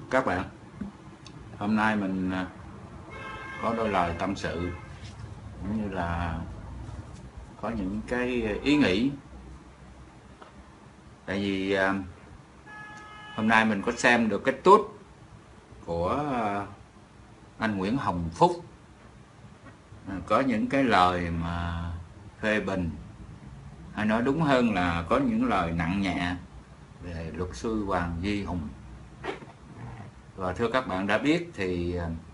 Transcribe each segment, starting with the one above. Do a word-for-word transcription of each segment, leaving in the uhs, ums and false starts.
Các bạn, hôm nay mình có đôi lời tâm sự cũng như là có những cái ý nghĩ. Tại vì hôm nay mình có xem được cái tweet của anh Nguyễn Hồng Phúc, có những cái lời mà phê bình, hay nói đúng hơn là có những lời nặng nhẹ về luật sư Hoàng Duy Hùng. Và thưa các bạn đã biết thì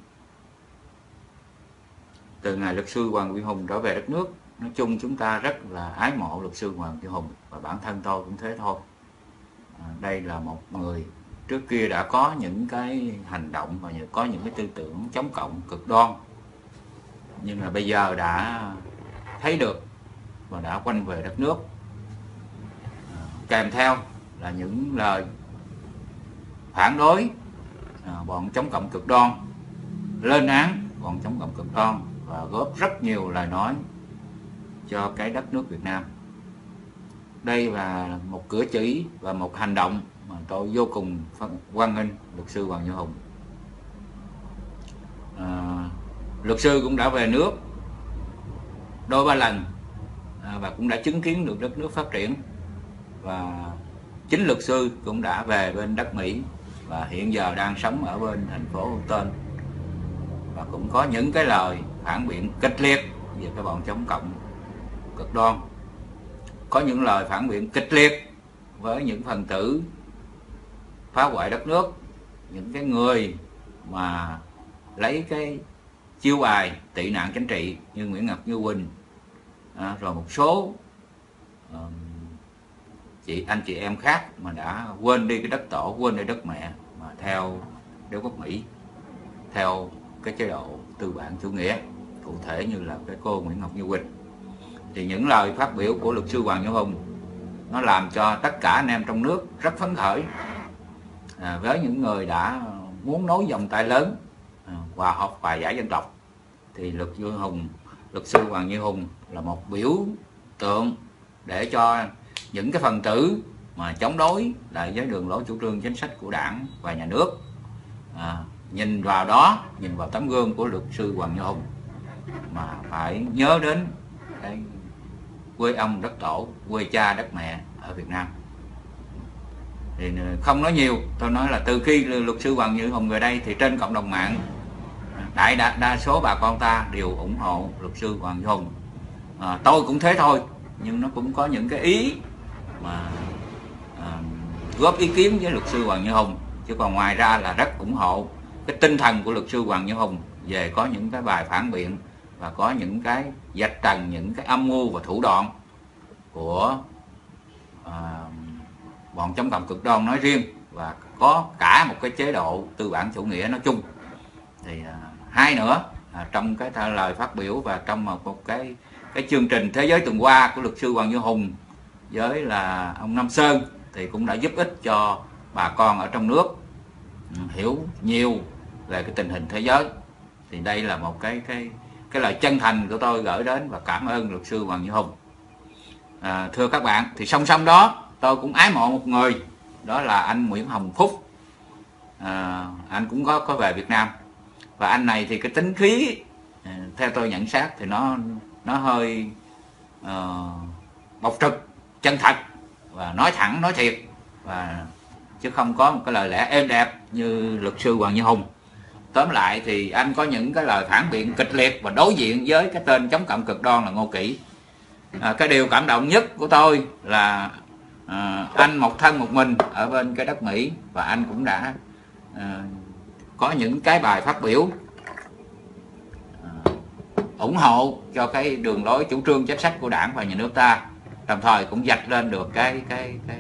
từ ngày luật sư Hoàng Duy Hùng trở về đất nước, nói chung chúng ta rất là ái mộ luật sư Hoàng Duy Hùng, và bản thân tôi cũng thế thôi. À, đây là một người trước kia đã có những cái hành động và có những cái tư tưởng chống cộng cực đoan, nhưng mà bây giờ đã thấy được và đã quay về đất nước. À, kèm theo là những lời phản đối à, bọn chống cộng cực đoan, lên án bọn chống cộng cực đoan và góp rất nhiều lời nói cho cái đất nước Việt Nam. Đây là một cử chỉ và một hành động mà tôi vô cùng hoan nghênh luật sư Hoàng Duy Hùng. À, luật sư cũng đã về nước đôi ba lần à, và cũng đã chứng kiến được đất nước phát triển, và chính luật sư cũng đã về bên đất Mỹ và hiện giờ đang sống ở bên thành phố Houston, và cũng có những cái lời phản biện kịch liệt về cái bọn chống cộng cực đoan, có những lời phản biện kịch liệt với những phần tử phá hoại đất nước, những cái người mà lấy cái chiêu bài tị nạn chính trị như Nguyễn Ngọc Như Quỳnh, à, rồi một số uh, chị anh chị em khác mà đã quên đi cái đất tổ, quên đi đất mẹ mà theo đế quốc Mỹ, theo cái chế độ tư bản chủ nghĩa, cụ thể như là cái cô Nguyễn Ngọc Như Quỳnh. Thì những lời phát biểu của luật sư Hoàng Duy Hùng nó làm cho tất cả anh em trong nước rất phấn khởi, à, với những người đã muốn nối vòng tay lớn à, hòa hợp hòa giải dân tộc. Thì luật sư Hùng, luật sư Hoàng Duy Hùng là một biểu tượng để cho những cái phần tử mà chống đối lại với đường lối chủ trương chính sách của Đảng và nhà nước à, nhìn vào đó, nhìn vào tấm gương của luật sư Hoàng Duy Hùng mà phải nhớ đến cái quê ông đất tổ, quê cha đất mẹ ở Việt Nam. Thì không nói nhiều, tôi nói là từ khi luật sư Hoàng Duy Hùng về đây thì trên cộng đồng mạng đại đa, đa số bà con ta đều ủng hộ luật sư Hoàng Duy Hùng. À, tôi cũng thế thôi, nhưng nó cũng có những cái ý mà à, góp ý kiến với luật sư Hoàng Duy Hùng, chứ còn ngoài ra là rất ủng hộ cái tinh thần của luật sư Hoàng Duy Hùng về có những cái bài phản biện và có những cái vạch trần những cái âm mưu và thủ đoạn của à, bọn chống cộng cực đoan nói riêng, và có cả một cái chế độ tư bản chủ nghĩa nói chung. Thì à, hai nữa à, trong cái lời phát biểu và trong một, một cái cái chương trình Thế giới tuần qua của luật sư Hoàng Duy Hùng với là ông Nam Sơn thì cũng đã giúp ích cho bà con ở trong nước hiểu nhiều về cái tình hình thế giới. Thì đây là một cái cái cái lời chân thành của tôi gửi đến và cảm ơn luật sư Hoàng Duy Hùng. À, thưa các bạn, thì song song đó tôi cũng ái mộ một người, đó là anh Nguyễn Hồng Phúc. À, anh cũng có có về Việt Nam, và anh này thì cái tính khí à, theo tôi nhận xét thì nó nó hơi uh, bộc trực, chân thật và nói thẳng nói thiệt, và chứ không có một cái lời lẽ êm đẹp như luật sư Hoàng Duy Hùng. Tóm lại thì anh có những cái lời phản biện kịch liệt và đối diện với cái tên chống cộng cực đoan là Ngô Kỷ. À, cái điều cảm động nhất của tôi là à, anh một thân một mình ở bên cái đất Mỹ, và anh cũng đã à, có những cái bài phát biểu à, ủng hộ cho cái đường lối chủ trương chính sách của Đảng và nhà nước ta, đồng thời cũng vạch lên được cái cái cái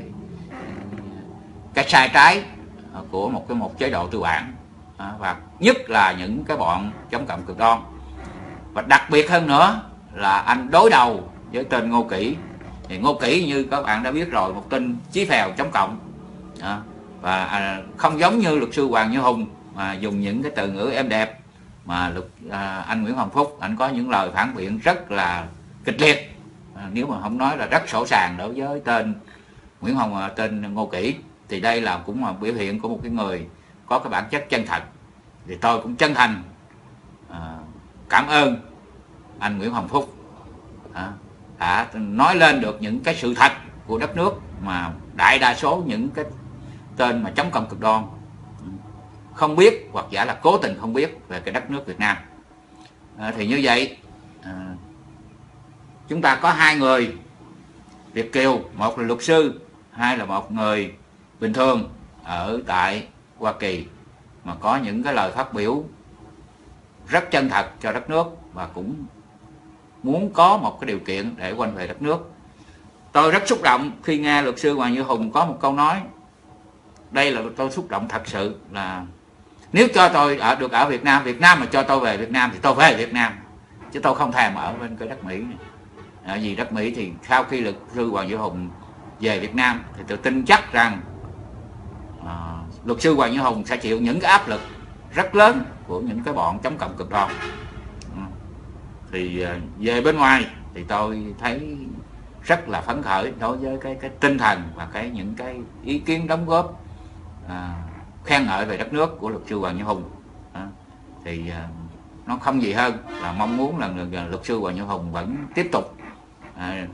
cái sai trái của một cái một chế độ tư bản, à, và nhất là những cái bọn chống cộng cực đoan. Và đặc biệt hơn nữa là anh đối đầu với tên Ngô Kỷ. Thì Ngô Kỷ như các bạn đã biết rồi, một tên chí phèo chống cộng, à, và à, không giống như luật sư Hoàng Duy Hùng mà dùng những cái từ ngữ êm đẹp, mà luật à, anh Nguyễn Hồng Phúc anh có những lời phản biện rất là kịch liệt, à, nếu mà không nói là rất sổ sàng đối với tên Nguyễn Hồng, tên Ngô Kỷ. Thì đây là cũng là biểu hiện của một cái người có có cái bản chất chân thật. Thì tôi cũng chân thành à, cảm ơn anh Nguyễn Hồng Phúc à, đã nói lên được những cái sự thật của đất nước mà đại đa số những cái tên mà chống cộng cực đoan không biết, hoặc giả là cố tình không biết về cái đất nước Việt Nam. À, thì như vậy à, chúng ta có hai người Việt kiều, một là luật sư, hai là một người bình thường ở tại Hoa Kỳ, mà có những cái lời phát biểu rất chân thật cho đất nước và cũng muốn có một cái điều kiện để quay về đất nước. Tôi rất xúc động khi nghe luật sư Hoàng Như Hùng có một câu nói, đây là tôi xúc động thật sự, là nếu cho tôi ở được ở Việt Nam, Việt Nam mà cho tôi về Việt Nam thì tôi về Việt Nam, chứ tôi không thèm ở bên cái đất Mỹ này. À, vì đất Mỹ thì sau khi luật sư Hoàng Như Hùng về Việt Nam thì tôi tin chắc rằng à, luật sư Hoàng Như Hùng sẽ chịu những cái áp lực rất lớn của những cái bọn chống cộng cực đoan. À, thì à, về bên ngoài thì tôi thấy rất là phấn khởi đối với cái cái tinh thần và cái những cái ý kiến đóng góp à, khen ngợi về đất nước của luật sư Hoàng Như Hùng. À, thì à, nó không gì hơn là mong muốn là luật sư Hoàng Như Hùng vẫn tiếp tục à,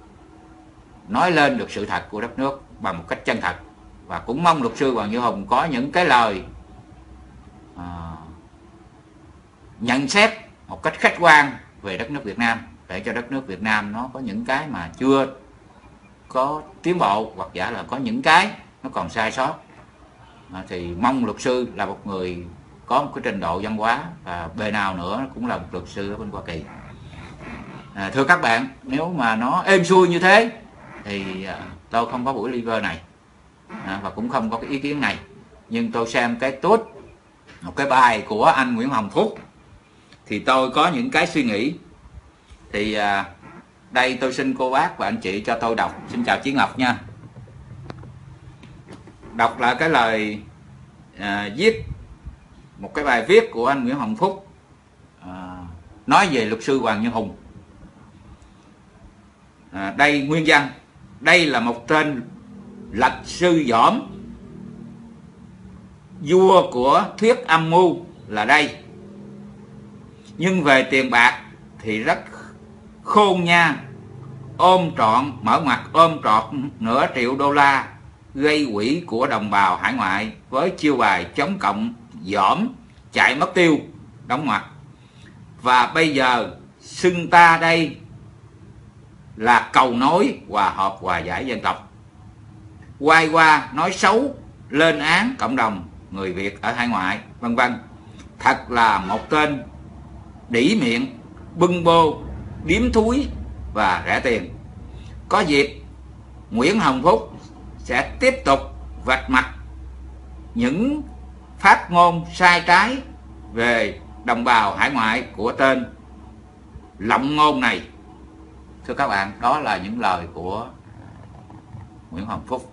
nói lên được sự thật của đất nước bằng một cách chân thật, và cũng mong luật sư Hoàng Như Hùng có những cái lời à, nhận xét một cách khách quan về đất nước Việt Nam, để cho đất nước Việt Nam nó có những cái mà chưa có tiến bộ, hoặc giả là có những cái nó còn sai sót. À, thì mong luật sư là một người có một cái trình độ văn hóa, và bề nào nữa cũng là một luật sư ở bên Hoa Kỳ. À, thưa các bạn, nếu mà nó êm xuôi như thế thì à, tôi không có buổi live này à, và cũng không có cái ý kiến này, nhưng tôi xem cái tốt một cái bài của anh Nguyễn Hồng Phúc thì tôi có những cái suy nghĩ. Thì à, đây tôi xin cô bác và anh chị cho tôi đọc. Xin chào Chí Ngọc nha. Đọc lại cái lời à, viết một cái bài viết của anh Nguyễn Hồng Phúc à, nói về luật sư Hoàng Như Hùng. À, đây nguyên văn: đây là một tên lật sư dỏm, vua của thuyết âm mưu là đây, nhưng về tiền bạc thì rất khôn nha, ôm trọn mở mặt ôm trọn nửa triệu đô la gây quỹ của đồng bào hải ngoại với chiêu bài chống cộng dỏm chạy mất tiêu đóng ngoặc. Và bây giờ xưng ta đây là cầu nối hòa hợp hòa giải dân tộc, quay qua nói xấu lên án cộng đồng người Việt ở hải ngoại vân vân. Thật là một tên đĩ miệng, bưng bô, điếm thúi và rẻ tiền. Có dịp Nguyễn Hồng Phúc sẽ tiếp tục vạch mặt những phát ngôn sai trái về đồng bào hải ngoại của tên lộng ngôn này. Thưa các bạn, đó là những lời của Nguyễn Hồng Phúc.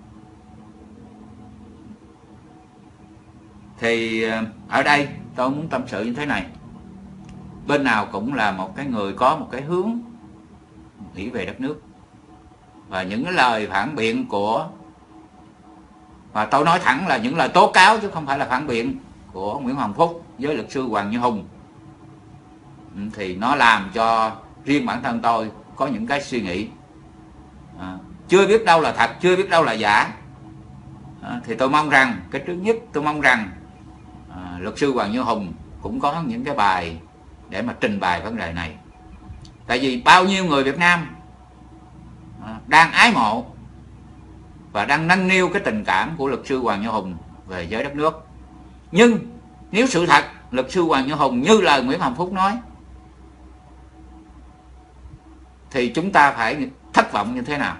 Thì ở đây tôi muốn tâm sự như thế này: bên nào cũng là một cái người có một cái hướng nghĩ về đất nước, và những cái lời phản biện của, và tôi nói thẳng là những lời tố cáo chứ không phải là phản biện, của Nguyễn Hồng Phúc với luật sư Hoàng Như Hùng, thì nó làm cho riêng bản thân tôi có những cái suy nghĩ à, chưa biết đâu là thật, chưa biết đâu là giả. À, thì tôi mong rằng, cái trước nhất tôi mong rằng à, luật sư Hoàng Như Hùng cũng có những cái bài để mà trình bày vấn đề này. Tại vì bao nhiêu người Việt Nam à, đang ái mộ và đang nâng niu cái tình cảm của luật sư Hoàng Như Hùng về giới đất nước. Nhưng nếu sự thật luật sư Hoàng Như Hùng như lời Nguyễn Hồng Phúc nói thì chúng ta phải thất vọng như thế nào?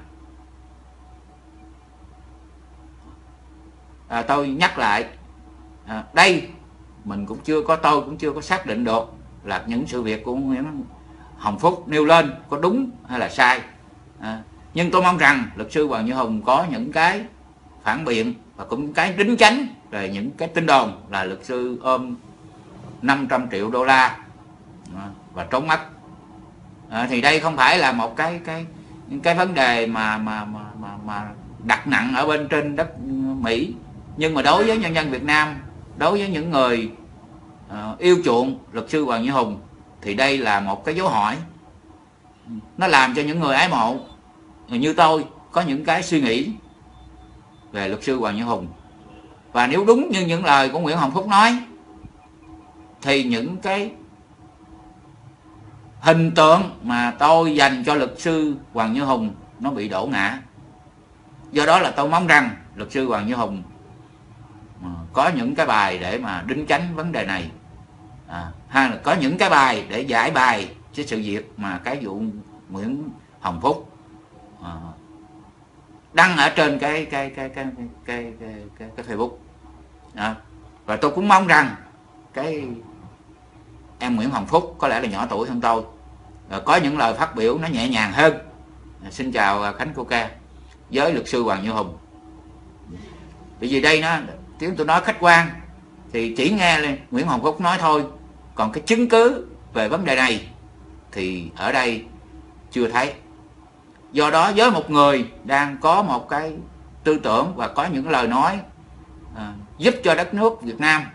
À, tôi nhắc lại, à, đây mình cũng chưa có, tôi cũng chưa có xác định được là những sự việc của Nguyễn Hồng Phúc nêu lên có đúng hay là sai. À, nhưng tôi mong rằng luật sư Hoàng Như Hùng có những cái phản biện và cũng cái đính chánh về những cái tin đồn là luật sư ôm năm trăm triệu đô la và trốn mất. À, thì đây không phải là một cái cái những cái vấn đề mà mà mà mà, mà đặt nặng ở bên trên đất Mỹ, Nhưng mà đối với nhân dân Việt Nam, đối với những người uh, yêu chuộng luật sư Hoàng Như Hùng, thì đây là một cái dấu hỏi. Nó làm cho những người ái mộ như tôi có những cái suy nghĩ về luật sư Hoàng Như Hùng. Và nếu đúng như những lời của Nguyễn Hồng Phúc nói, thì những cái hình tượng mà tôi dành cho luật sư Hoàng Như Hùng nó bị đổ ngã. Do đó là tôi mong rằng luật sư Hoàng Như Hùng có những cái bài để mà đính chánh vấn đề này, à, hay là có những cái bài để giải bài cái sự việc mà cái vụ Nguyễn Hồng Phúc à, đăng ở trên cái cái cái cái cái cái cái, cái, cái Facebook. À, và tôi cũng mong rằng cái em Nguyễn Hồng Phúc có lẽ là nhỏ tuổi hơn tôi, à, có những lời phát biểu nó nhẹ nhàng hơn. À, xin chào Khánh Coca với luật sư Hoàng Như Hùng. Bởi vì đây nó tiếng tôi nói khách quan thì chỉ nghe lên Nguyễn Hồng Phúc nói thôi, còn cái chứng cứ về vấn đề này thì ở đây chưa thấy. Do đó với một người đang có một cái tư tưởng và có những lời nói à, giúp cho đất nước Việt Nam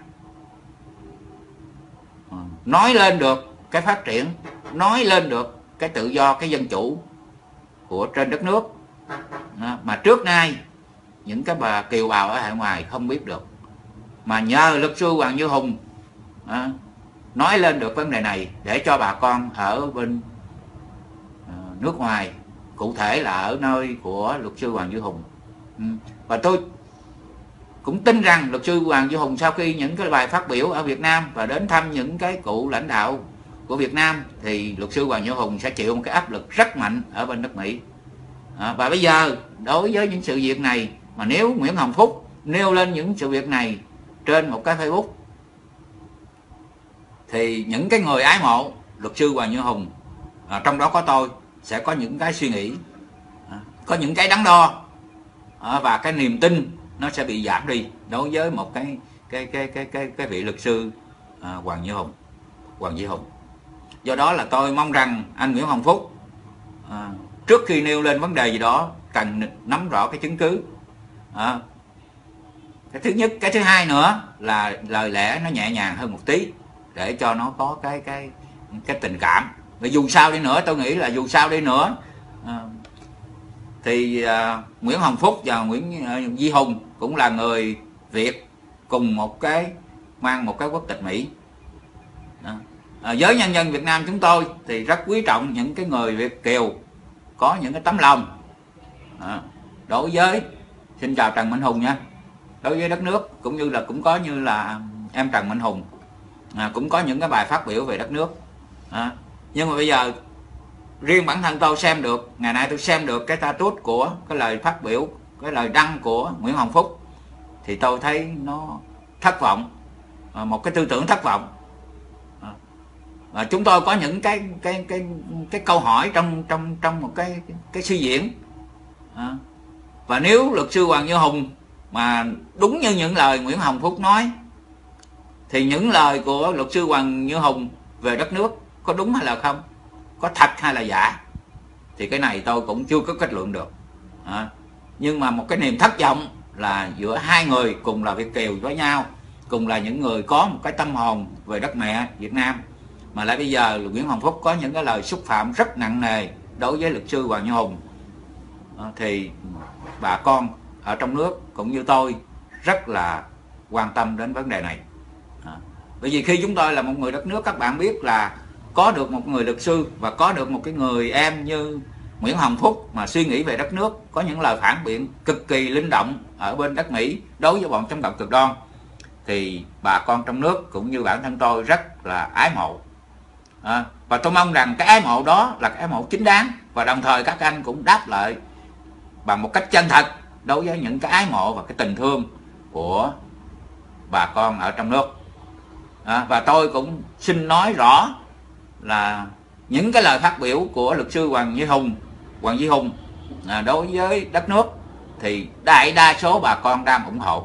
à, nói lên được cái phát triển, nói lên được cái tự do, cái dân chủ của trên đất nước à, mà trước nay những cái bà kiều bào ở hải ngoại không biết được, mà nhờ luật sư Hoàng Như Hùng à, nói lên được vấn đề này để cho bà con ở bên à, nước ngoài, cụ thể là ở nơi của luật sư Hoàng Như Hùng. Ừ. Và tôi cũng tin rằng luật sư Hoàng Như Hùng sau khi những cái bài phát biểu ở Việt Nam và đến thăm những cái cụ lãnh đạo của Việt Nam, thì luật sư Hoàng Như Hùng sẽ chịu một cái áp lực rất mạnh ở bên nước Mỹ. À, và bây giờ đối với những sự việc này, mà nếu Nguyễn Hồng Phúc nêu lên những sự việc này trên một cái Facebook, thì những cái người ái mộ luật sư Hoàng Như Hùng, à, trong đó có tôi, sẽ có những cái suy nghĩ, à, có những cái đắn đo, à, và cái niềm tin nó sẽ bị giảm đi đối với một cái cái cái cái cái cái vị luật sư à, Hoàng Như Hùng, Hoàng Như Hùng. Do đó là tôi mong rằng anh Nguyễn Hồng Phúc à, trước khi nêu lên vấn đề gì đó cần nắm rõ cái chứng cứ. À, cái thứ nhất, cái thứ hai nữa là lời lẽ nó nhẹ nhàng hơn một tí để cho nó có cái cái cái tình cảm. Vì dù sao đi nữa, tôi nghĩ là dù sao đi nữa à, thì à, Nguyễn Hồng Phúc và Nguyễn à, Duy Hùng cũng là người Việt cùng một cái mang một cái quốc tịch Mỹ. À, à, với nhân dân Việt Nam chúng tôi thì rất quý trọng những cái người Việt kiều có những cái tấm lòng à, đối với, xin chào Trần Mạnh Hùng nha, đối với đất nước, cũng như là cũng có như là em Trần Mạnh Hùng à, cũng có những cái bài phát biểu về đất nước à, nhưng mà bây giờ riêng bản thân tôi xem được, ngày nay tôi xem được cái status của cái lời phát biểu, cái lời đăng của Nguyễn Hồng Phúc, thì tôi thấy nó thất vọng, à, một cái tư tưởng thất vọng. À, à, chúng tôi có những cái cái cái cái câu hỏi trong trong trong một cái cái suy diễn. À, và nếu luật sư Hoàng Như Hùng mà đúng như những lời Nguyễn Hồng Phúc nói, thì những lời của luật sư Hoàng Như Hùng về đất nước có đúng hay là không, có thật hay là giả, thì cái này tôi cũng chưa có kết luận được. À, nhưng mà một cái niềm thất vọng là giữa hai người cùng là Việt kiều với nhau, cùng là những người có một cái tâm hồn về đất mẹ Việt Nam, mà lại bây giờ Nguyễn Hồng Phúc có những cái lời xúc phạm rất nặng nề đối với luật sư Hoàng Như Hùng. À, thì bà con ở trong nước cũng như tôi rất là quan tâm đến vấn đề này. À, bởi vì khi chúng tôi là một người đất nước, các bạn biết là có được một người luật sư và có được một cái người em như Nguyễn Hồng Phúc mà suy nghĩ về đất nước, có những lời phản biện cực kỳ linh động ở bên đất Mỹ đối với bọn chống cộng cực đoan, thì bà con trong nước cũng như bản thân tôi rất là ái mộ. À, và tôi mong rằng cái ái mộ đó là cái ái mộ chính đáng, và đồng thời các anh cũng đáp lại bằng một cách chân thật đối với những cái ái mộ và cái tình thương của bà con ở trong nước. À, và tôi cũng xin nói rõ là những cái lời phát biểu của luật sư Hoàng Như Hùng, Hoàng Duy Hùng à, đối với đất nước thì đại đa số bà con đang ủng hộ.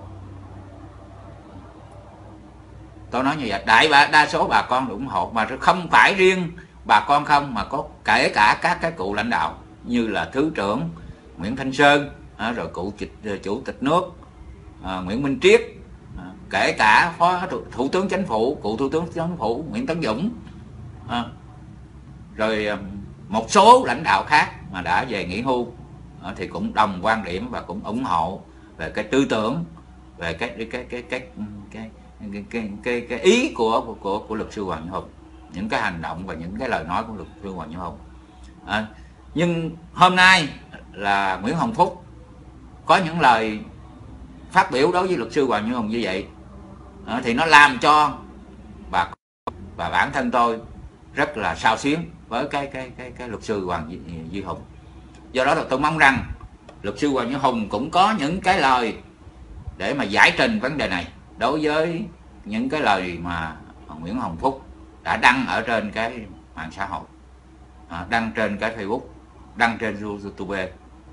Tôi nói như vậy, đại đa số bà con ủng hộ, mà không phải riêng bà con không, mà có kể cả các cái cụ lãnh đạo như là Thứ trưởng Nguyễn Thanh Sơn, à, rồi cụ chủ tịch nước à, Nguyễn Minh Triết, à, kể cả phó thủ tướng chính phủ, cựu thủ tướng chính phủ Nguyễn Tấn Dũng, à, rồi một số lãnh đạo khác mà đã về nghỉ hưu, à, thì cũng đồng quan điểm và cũng ủng hộ về cái tư tưởng, về cái cái cái cái cái cái cái, cái, cái, cái ý của của của luật sư Hoàng Như Hùng, những cái hành động và những cái lời nói của luật sư Hoàng Như Hùng. À, nhưng hôm nay là Nguyễn Hồng Phúc có những lời phát biểu đối với luật sư Hoàng Như Hùng như vậy, à, thì nó làm cho bà và bản thân tôi rất là xao xuyến với cái cái cái cái luật sư Hoàng Như Hùng. Do đó là tôi mong rằng luật sư Hoàng Như Hùng cũng có những cái lời để mà giải trình vấn đề này đối với những cái lời mà Nguyễn Hồng Phúc đã đăng ở trên cái mạng xã hội, à, đăng trên cái Facebook, đăng trên YouTube.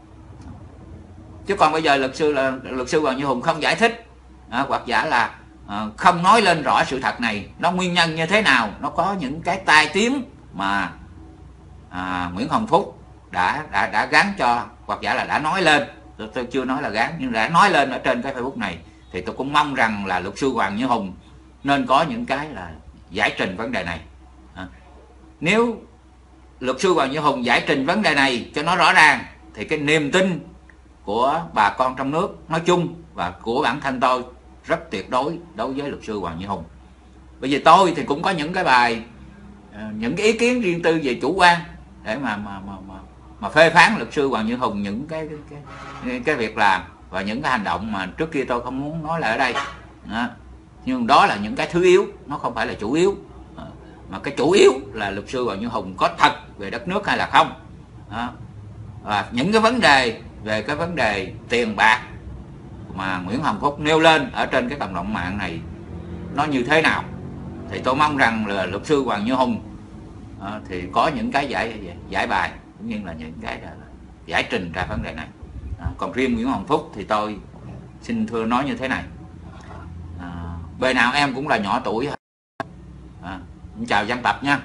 Chứ còn bây giờ luật sư là luật sư Hoàng Như Hùng không giải thích, à, hoặc giả là à, không nói lên rõ sự thật này, nó nguyên nhân như thế nào, nó có những cái tai tiếng mà à, Nguyễn Hồng Phúc đã đã đã gắn cho, hoặc giả là đã nói lên, tôi, tôi chưa nói là gắn nhưng đã nói lên ở trên cái Facebook này, thì tôi cũng mong rằng là luật sư Hoàng Như Hùng nên có những cái là giải trình vấn đề này. À, nếu luật sư Hoàng Như Hùng giải trình vấn đề này cho nó rõ ràng thì cái niềm tin của bà con trong nước nói chung và của bản thân tôi rất tuyệt đối đối với luật sư Hoàng Như Hùng. Bởi vì tôi thì cũng có những cái bài, những cái ý kiến riêng tư về chủ quan để mà mà mà mà, mà phê phán luật sư Hoàng Như Hùng những cái cái cái, cái việc làm và những cái hành động mà trước kia tôi không muốn nói lại ở đây. Đó. Nhưng đó là những cái thứ yếu, nó không phải là chủ yếu. Mà cái chủ yếu là luật sư Hoàng Như Hùng có thật về đất nước hay là không. Đó. Và những cái vấn đề về cái vấn đề tiền bạc mà Nguyễn Hồng Phúc nêu lên ở trên cái cộng đồng mạng này nó như thế nào, thì tôi mong rằng là luật sư Hoàng Như Hùng à, thì có những cái giải giải bài cũng như là những cái là giải trình ra vấn đề này. À, còn riêng Nguyễn Hồng Phúc thì tôi xin thưa nói như thế này, à, bề nào em cũng là nhỏ tuổi. À, chào dân tập nha.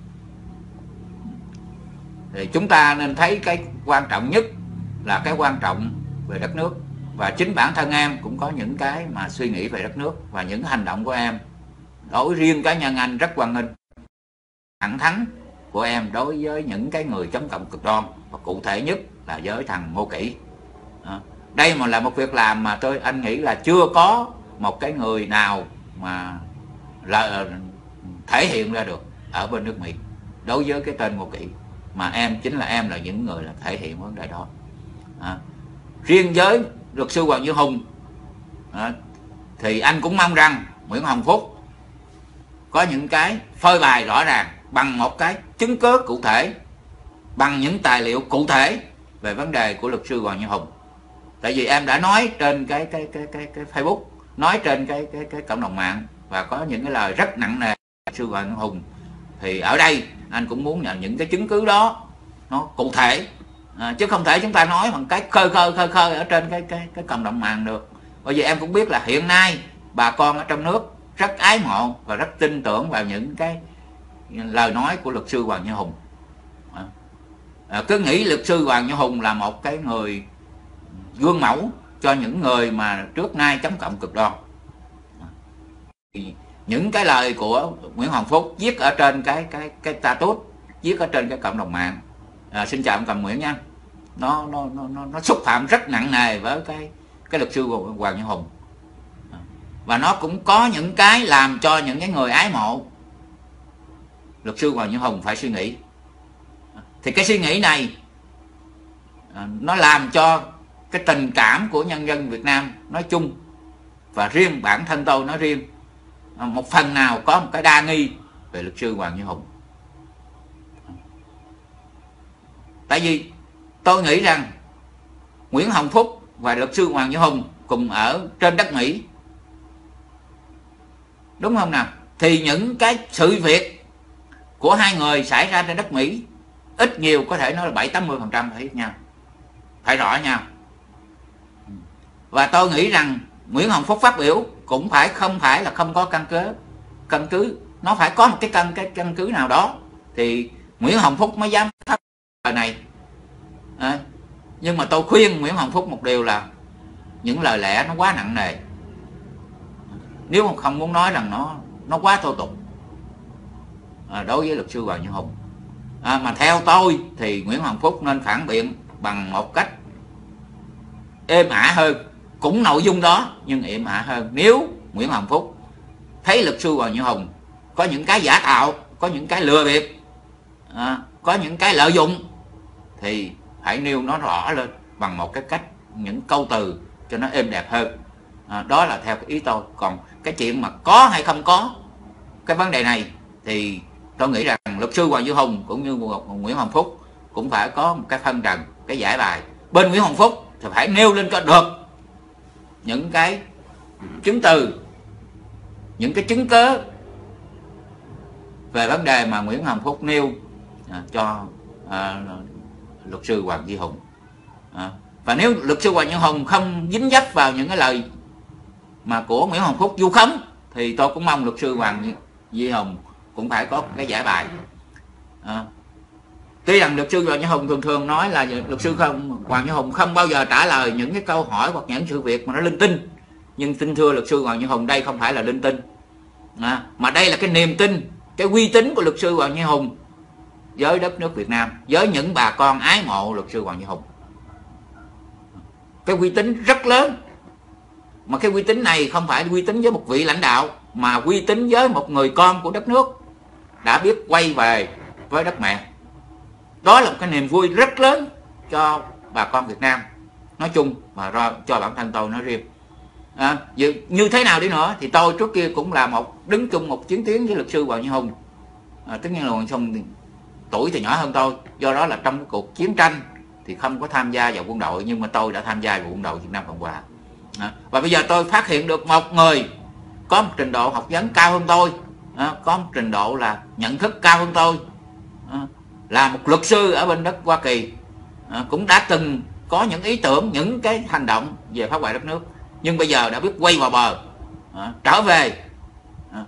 Thì chúng ta nên thấy cái quan trọng nhất là cái quan trọng về đất nước, và chính bản thân em cũng có những cái mà suy nghĩ về đất nước, và những hành động của em đối riêng cá nhân anh rất hoan nghênh thẳng thắn của em đối với những cái người chống cộng cực đoan, và cụ thể nhất là với thằng Ngô Kỷ. À, đây mà là một việc làm mà tôi anh nghĩ là chưa có một cái người nào mà là thể hiện ra được ở bên nước Mỹ đối với cái tên Ngô Kỷ, mà em chính là em là những người là thể hiện vấn đề đó. À, riêng với luật sư Hoàng Như Hùng à, thì anh cũng mong rằng Nguyễn Hồng Phúc có những cái phơi bày rõ ràng bằng một cái chứng cứ cụ thể, bằng những tài liệu cụ thể về vấn đề của luật sư Hoàng Như Hùng. Tại vì em đã nói trên cái cái cái cái cái Facebook, nói trên cái cái cái cộng đồng mạng, và có những cái lời rất nặng nề luật sư Hoàng Như Hùng, thì ở đây anh cũng muốn nhận những cái chứng cứ đó nó cụ thể, à, chứ không thể chúng ta nói bằng cái khơi khơi khơi khơi ở trên cái cái cái cộng đồng mạng được. Bởi vì em cũng biết là hiện nay bà con ở trong nước rất ái mộ và rất tin tưởng vào những cái lời nói của luật sư Hoàng Như Hùng. À, à, cứ nghĩ luật sư Hoàng Như Hùng là một cái người gương mẫu cho những người mà trước nay chống cộng cực đoan. À, những cái lời của Nguyễn Hồng Phúc viết ở trên cái cái cái status, viết ở trên cái cộng đồng mạng, à, xin chào ông Cầm Nguyễn nha, nó nó nó nó xúc phạm rất nặng nề với cái cái luật sư Hoàng Như Hùng. À, và nó cũng có những cái làm cho những cái người ái mộ luật sư Hoàng Như Hùng phải suy nghĩ. À, thì cái suy nghĩ này à, nó làm cho cái tình cảm của nhân dân Việt Nam nói chung, và riêng bản thân tôi nói riêng, một phần nào có một cái đa nghi về luật sư Hoàng Như Hùng. Tại vì tôi nghĩ rằng Nguyễn Hồng Phúc và luật sư Hoàng Như Hùng cùng ở trên đất Mỹ, đúng không nào? Thì những cái sự việc của hai người xảy ra trên đất Mỹ ít nhiều có thể nói là bảy tám mươi phần trăm phải nhau, phải rõ nhau. Và tôi nghĩ rằng Nguyễn Hồng Phúc phát biểu cũng phải không phải là không có căn cứ, căn cứ nó phải có một cái căn cái căn cứ nào đó thì Nguyễn Hồng Phúc mới dám phát lời này. À, nhưng mà tôi khuyên Nguyễn Hồng Phúc một điều là những lời lẽ nó quá nặng nề, nếu mà không muốn nói rằng nó nó quá thô tục à, đối với luật sư Hoàng Như Hùng. À, mà theo tôi thì Nguyễn Hoàng Phúc nên phản biện bằng một cách êm ả hơn, cũng nội dung đó nhưng êm ả hơn. Nếu Nguyễn Hoàng Phúc thấy luật sư Hoàng Như Hùng có những cái giả tạo, có những cái lừa bịp, à, có những cái lợi dụng, thì hãy nêu nó rõ lên bằng một cái cách, những câu từ cho nó êm đẹp hơn. À, đó là theo cái ý tôi. Còn cái chuyện mà có hay không có cái vấn đề này thì tôi nghĩ rằng luật sư Hoàng Như Hùng cũng như Nguyễn Hoàng Phúc cũng phải có một cái phân trần, cái giải bài. Bên Nguyễn Hoàng Phúc thì phải nêu lên cho được những cái chứng từ, những cái chứng cớ về vấn đề mà Nguyễn Hoàng Phúc nêu à, cho à, luật sư Hoàng Như Hùng. À, và nếu luật sư Hoàng Như Hùng không dính dấp vào những cái lời mà của Nguyễn Hoàng Phúc vu khống thì tôi cũng mong luật sư Hoàng Như Hùng cũng phải có cái giải bài. À, tuy rằng luật sư Hoàng Như Hùng thường thường nói là luật sư không Hoàng Như Hùng không bao giờ trả lời những cái câu hỏi hoặc những sự việc mà nó linh tinh, nhưng xin thưa luật sư Hoàng Như Hùng, đây không phải là linh tinh, à, mà đây là cái niềm tin, cái uy tín của luật sư Hoàng Như Hùng với đất nước Việt Nam, với những bà con ái mộ luật sư Hoàng Như Hùng. Cái uy tín rất lớn, mà cái uy tín này không phải uy tín với một vị lãnh đạo, mà uy tín với một người con của đất nước đã biết quay về với đất mẹ. Đó là một cái niềm vui rất lớn cho bà con Việt Nam nói chung và cho bản thân tôi nói riêng. À, như thế nào đi nữa thì tôi trước kia cũng là một đứng chung một chiến tuyến với luật sư Hoàng Như Hùng. À, tất nhiên là Hoàng Như Hùng tuổi thì nhỏ hơn tôi, do đó là trong cái cuộc chiến tranh thì không có tham gia vào quân đội, nhưng mà tôi đã tham gia vào quân đội Việt Nam Cộng Hòa. À, và bây giờ tôi phát hiện được một người có một trình độ học vấn cao hơn tôi, à, có một trình độ là nhận thức cao hơn tôi, à, là một luật sư ở bên đất Hoa Kỳ, à, cũng đã từng có những ý tưởng, những cái hành động về phá hoại đất nước, nhưng bây giờ đã biết quay vào bờ, à, trở về, à,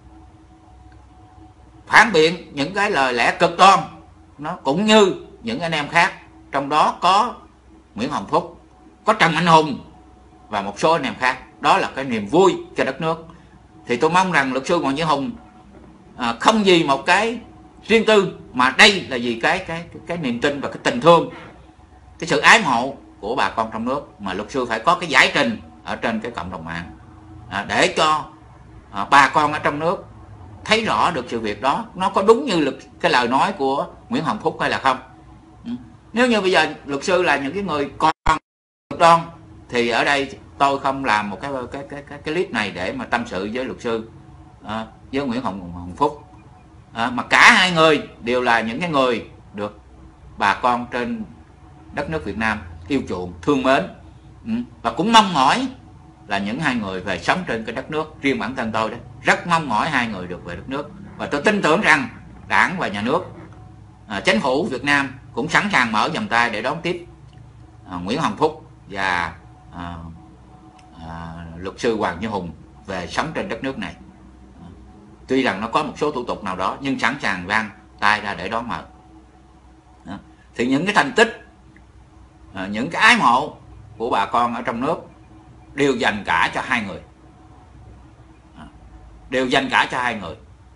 phản biện những cái lời lẽ cực đoan, nó cũng như những anh em khác, trong đó có Nguyễn Hoàng Phúc, có Trần Mạnh Hùng và một số anh em khác. Đó là cái niềm vui cho đất nước. Thì tôi mong rằng luật sư Hoàng Như Hùng à, không vì một cái riêng tư, mà đây là vì cái cái cái, cái niềm tin và cái tình thương, cái sự ái mộ của bà con trong nước, mà luật sư phải có cái giải trình ở trên cái cộng đồng mạng, à, để cho à, bà con ở trong nước thấy rõ được sự việc đó nó có đúng như lực cái lời nói của Nguyễn Hoàng Phúc hay là không. Ừ. Nếu như bây giờ luật sư là những cái người con cực đoan thì ở đây tôi không làm một cái cái cái cái, cái clip này để mà tâm sự với luật sư à, với Nguyễn Hoàng, Hoàng Phúc, à, mà cả hai người đều là những cái người được bà con trên đất nước Việt Nam yêu chuộng, thương mến, ừ. và cũng mong mỏi là những hai người về sống trên cái đất nước. Riêng bản thân tôi đó rất mong mỏi hai người được về đất nước, và tôi tin tưởng rằng Đảng và Nhà nước, à, chính phủ Việt Nam cũng sẵn sàng mở vòng tay để đón tiếp à, Nguyễn Hoàng Phúc và à, à, luật sư Hoàng Như Hùng về sống trên đất nước này. À, tuy rằng nó có một số thủ tục nào đó, nhưng sẵn sàng vang tay ra để đón mở. À, thì những cái thành tích, à, những cái ái mộ của bà con ở trong nước đều dành cả cho hai người, à, đều dành cả cho hai người.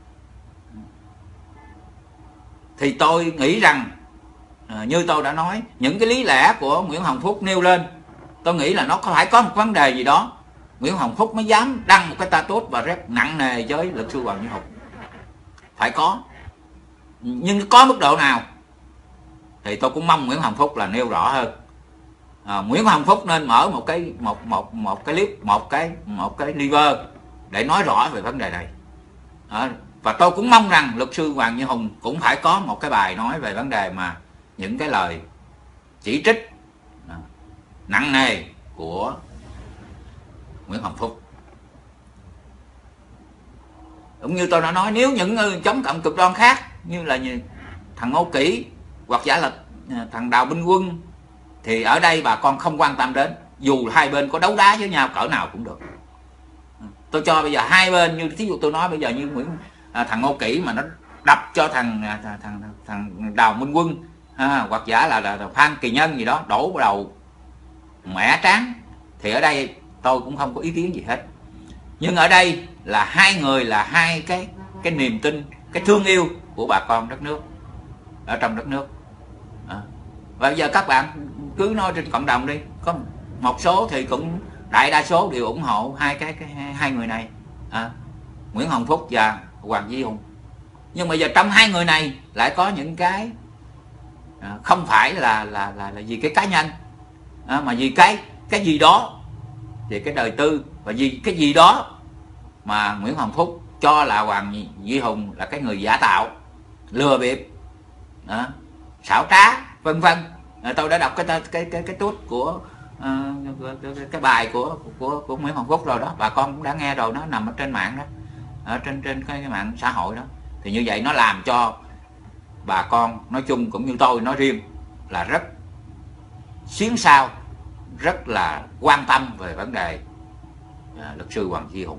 Thì tôi nghĩ rằng à, như tôi đã nói, những cái lý lẽ của Nguyễn Hoàng Phúc nêu lên, tôi nghĩ là nó phải có một vấn đề gì đó Nguyễn Hoàng Phúc mới dám đăng một cái status và rất nặng nề với luật sư Hoàng Như Hùng. Phải có, nhưng có mức độ nào thì tôi cũng mong Nguyễn Hoàng Phúc là nêu rõ hơn. À, Nguyễn Hoàng Phúc nên mở một cái một một một cái clip, một cái một cái live để nói rõ về vấn đề này. À, và tôi cũng mong rằng luật sư Hoàng Như Hùng cũng phải có một cái bài nói về vấn đề mà những cái lời chỉ trích à, nặng nề của Nguyễn Hoàng Phúc. Cũng như tôi đã nói, nếu những người chống cộng cực đoan khác như là như thằng Ngô Kỷ hoặc giả là thằng Đào Minh Quân thì ở đây bà con không quan tâm đến, dù hai bên có đấu đá với nhau cỡ nào cũng được. Tôi cho bây giờ hai bên, như thí dụ tôi nói bây giờ như Nguyễn à, thằng Ngô Kỷ mà nó đập cho thằng thằng thằng, thằng Đào Minh Quân à, hoặc giả là, là, là Phan Kỳ Nhân gì đó đổ vào đầu mẻ tráng, thì ở đây tôi cũng không có ý kiến gì hết. Nhưng ở đây là hai người là hai cái cái niềm tin, cái thương yêu của bà con đất nước ở trong đất nước. À. Và bây giờ các bạn cứ nói trên cộng đồng đi, có một số thì cũng đại đa số đều ủng hộ hai cái, cái hai người này, à, Nguyễn Hồng Phúc và Hoàng Duy Hùng. Nhưng mà giờ trong hai người này lại có những cái à, không phải là là là là vì cái cá nhân, à, mà vì cái cái gì đó, thì cái đời tư, và vì cái gì đó mà Nguyễn Hồng Phúc cho là Hoàng Duy Hùng là cái người giả tạo, lừa bịp, à, xảo trá, vân vân. À, tôi đã đọc cái cái cái cái tweet của uh, cái, cái bài của của của Nguyễn Hồng Phúc rồi đó, bà con cũng đã nghe rồi, nó nằm ở trên mạng đó, ở trên trên cái mạng xã hội đó. Thì như vậy nó làm cho bà con nói chung cũng như tôi nói riêng là rất xuyến xao, rất là quan tâm về vấn đề à, luật sư Hoàng Duy Hùng.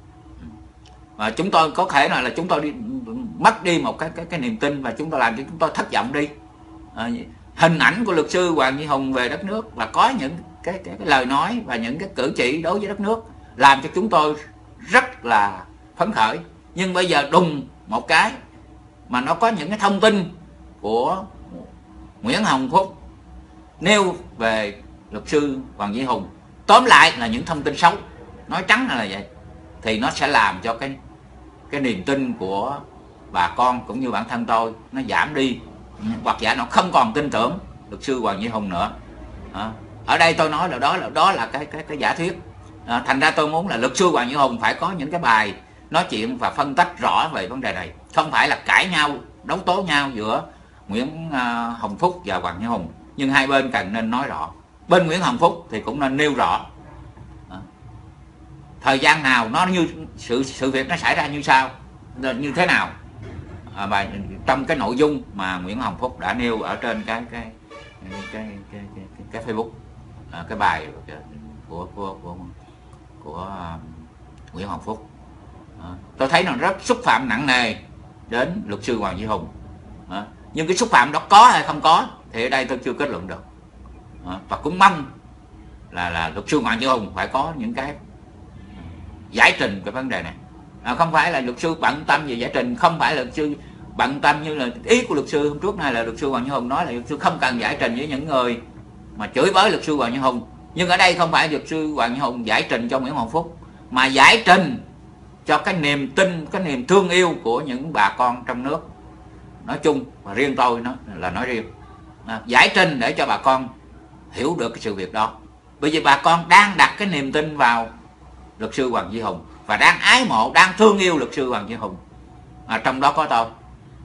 Và chúng tôi có thể là, là chúng tôi đi mất đi một cái cái cái niềm tin, và chúng tôi làm cho chúng tôi thất vọng đi. À, hình ảnh của luật sư Hoàng Duy Hùng về đất nước và có những cái, cái, cái lời nói và những cái cử chỉ đối với đất nước làm cho chúng tôi rất là phấn khởi. Nhưng bây giờ đùng một cái mà nó có những cái thông tin của Nguyễn Hồng Phúc nêu về luật sư Hoàng Duy Hùng, tóm lại là những thông tin xấu, nói trắng là vậy, thì nó sẽ làm cho cái cái niềm tin của bà con cũng như bản thân tôi nó giảm đi, hoặc giả nó không còn tin tưởng luật sư Hoàng Duy Hùng nữa. À, ở đây tôi nói là đó là đó là cái cái cái giả thuyết. À, thành ra tôi muốn là luật sư Hoàng Duy Hùng phải có những cái bài nói chuyện và phân tách rõ về vấn đề này, không phải là cãi nhau, đấu tố nhau giữa Nguyễn uh, Hồng Phúc và Hoàng Duy Hùng, nhưng hai bên cần nên nói rõ. Bên Nguyễn Hồng Phúc thì cũng nên nêu rõ à, thời gian nào nó như sự sự việc nó xảy ra như sao, như thế nào, à, bài trong cái nội dung mà Nguyễn Hồng Phúc đã nêu ở trên cái cái cái cái cái, cái, cái Facebook, à, cái bài của của của, của uh, Nguyễn Hồng Phúc. À, tôi thấy nó rất xúc phạm nặng nề đến luật sư Hoàng Duy Hùng. À, nhưng cái xúc phạm đó có hay không có thì ở đây tôi chưa kết luận được. À, và cũng mong là là luật sư Hoàng Duy Hùng phải có những cái giải trình cái vấn đề này. À, không phải là luật sư bận tâm về giải trình, không phải là luật sư bận tâm như là ý của luật sư hôm trước này là luật sư Hoàng Duy Hùng nói là luật sư không cần giải trình với những người mà chửi bới luật sư Hoàng Duy Hùng. Nhưng ở đây không phải luật sư Hoàng Duy Hùng giải trình cho Nguyễn Hồng Phúc, mà giải trình cho cái niềm tin, cái niềm thương yêu của những bà con trong nước nói chung, và riêng tôi nó là nói riêng. À, giải trình để cho bà con hiểu được cái sự việc đó, bởi vì bà con đang đặt cái niềm tin vào luật sư Hoàng Duy Hùng và đang ái mộ, đang thương yêu luật sư Hoàng Duy Hùng. À, trong đó có tôi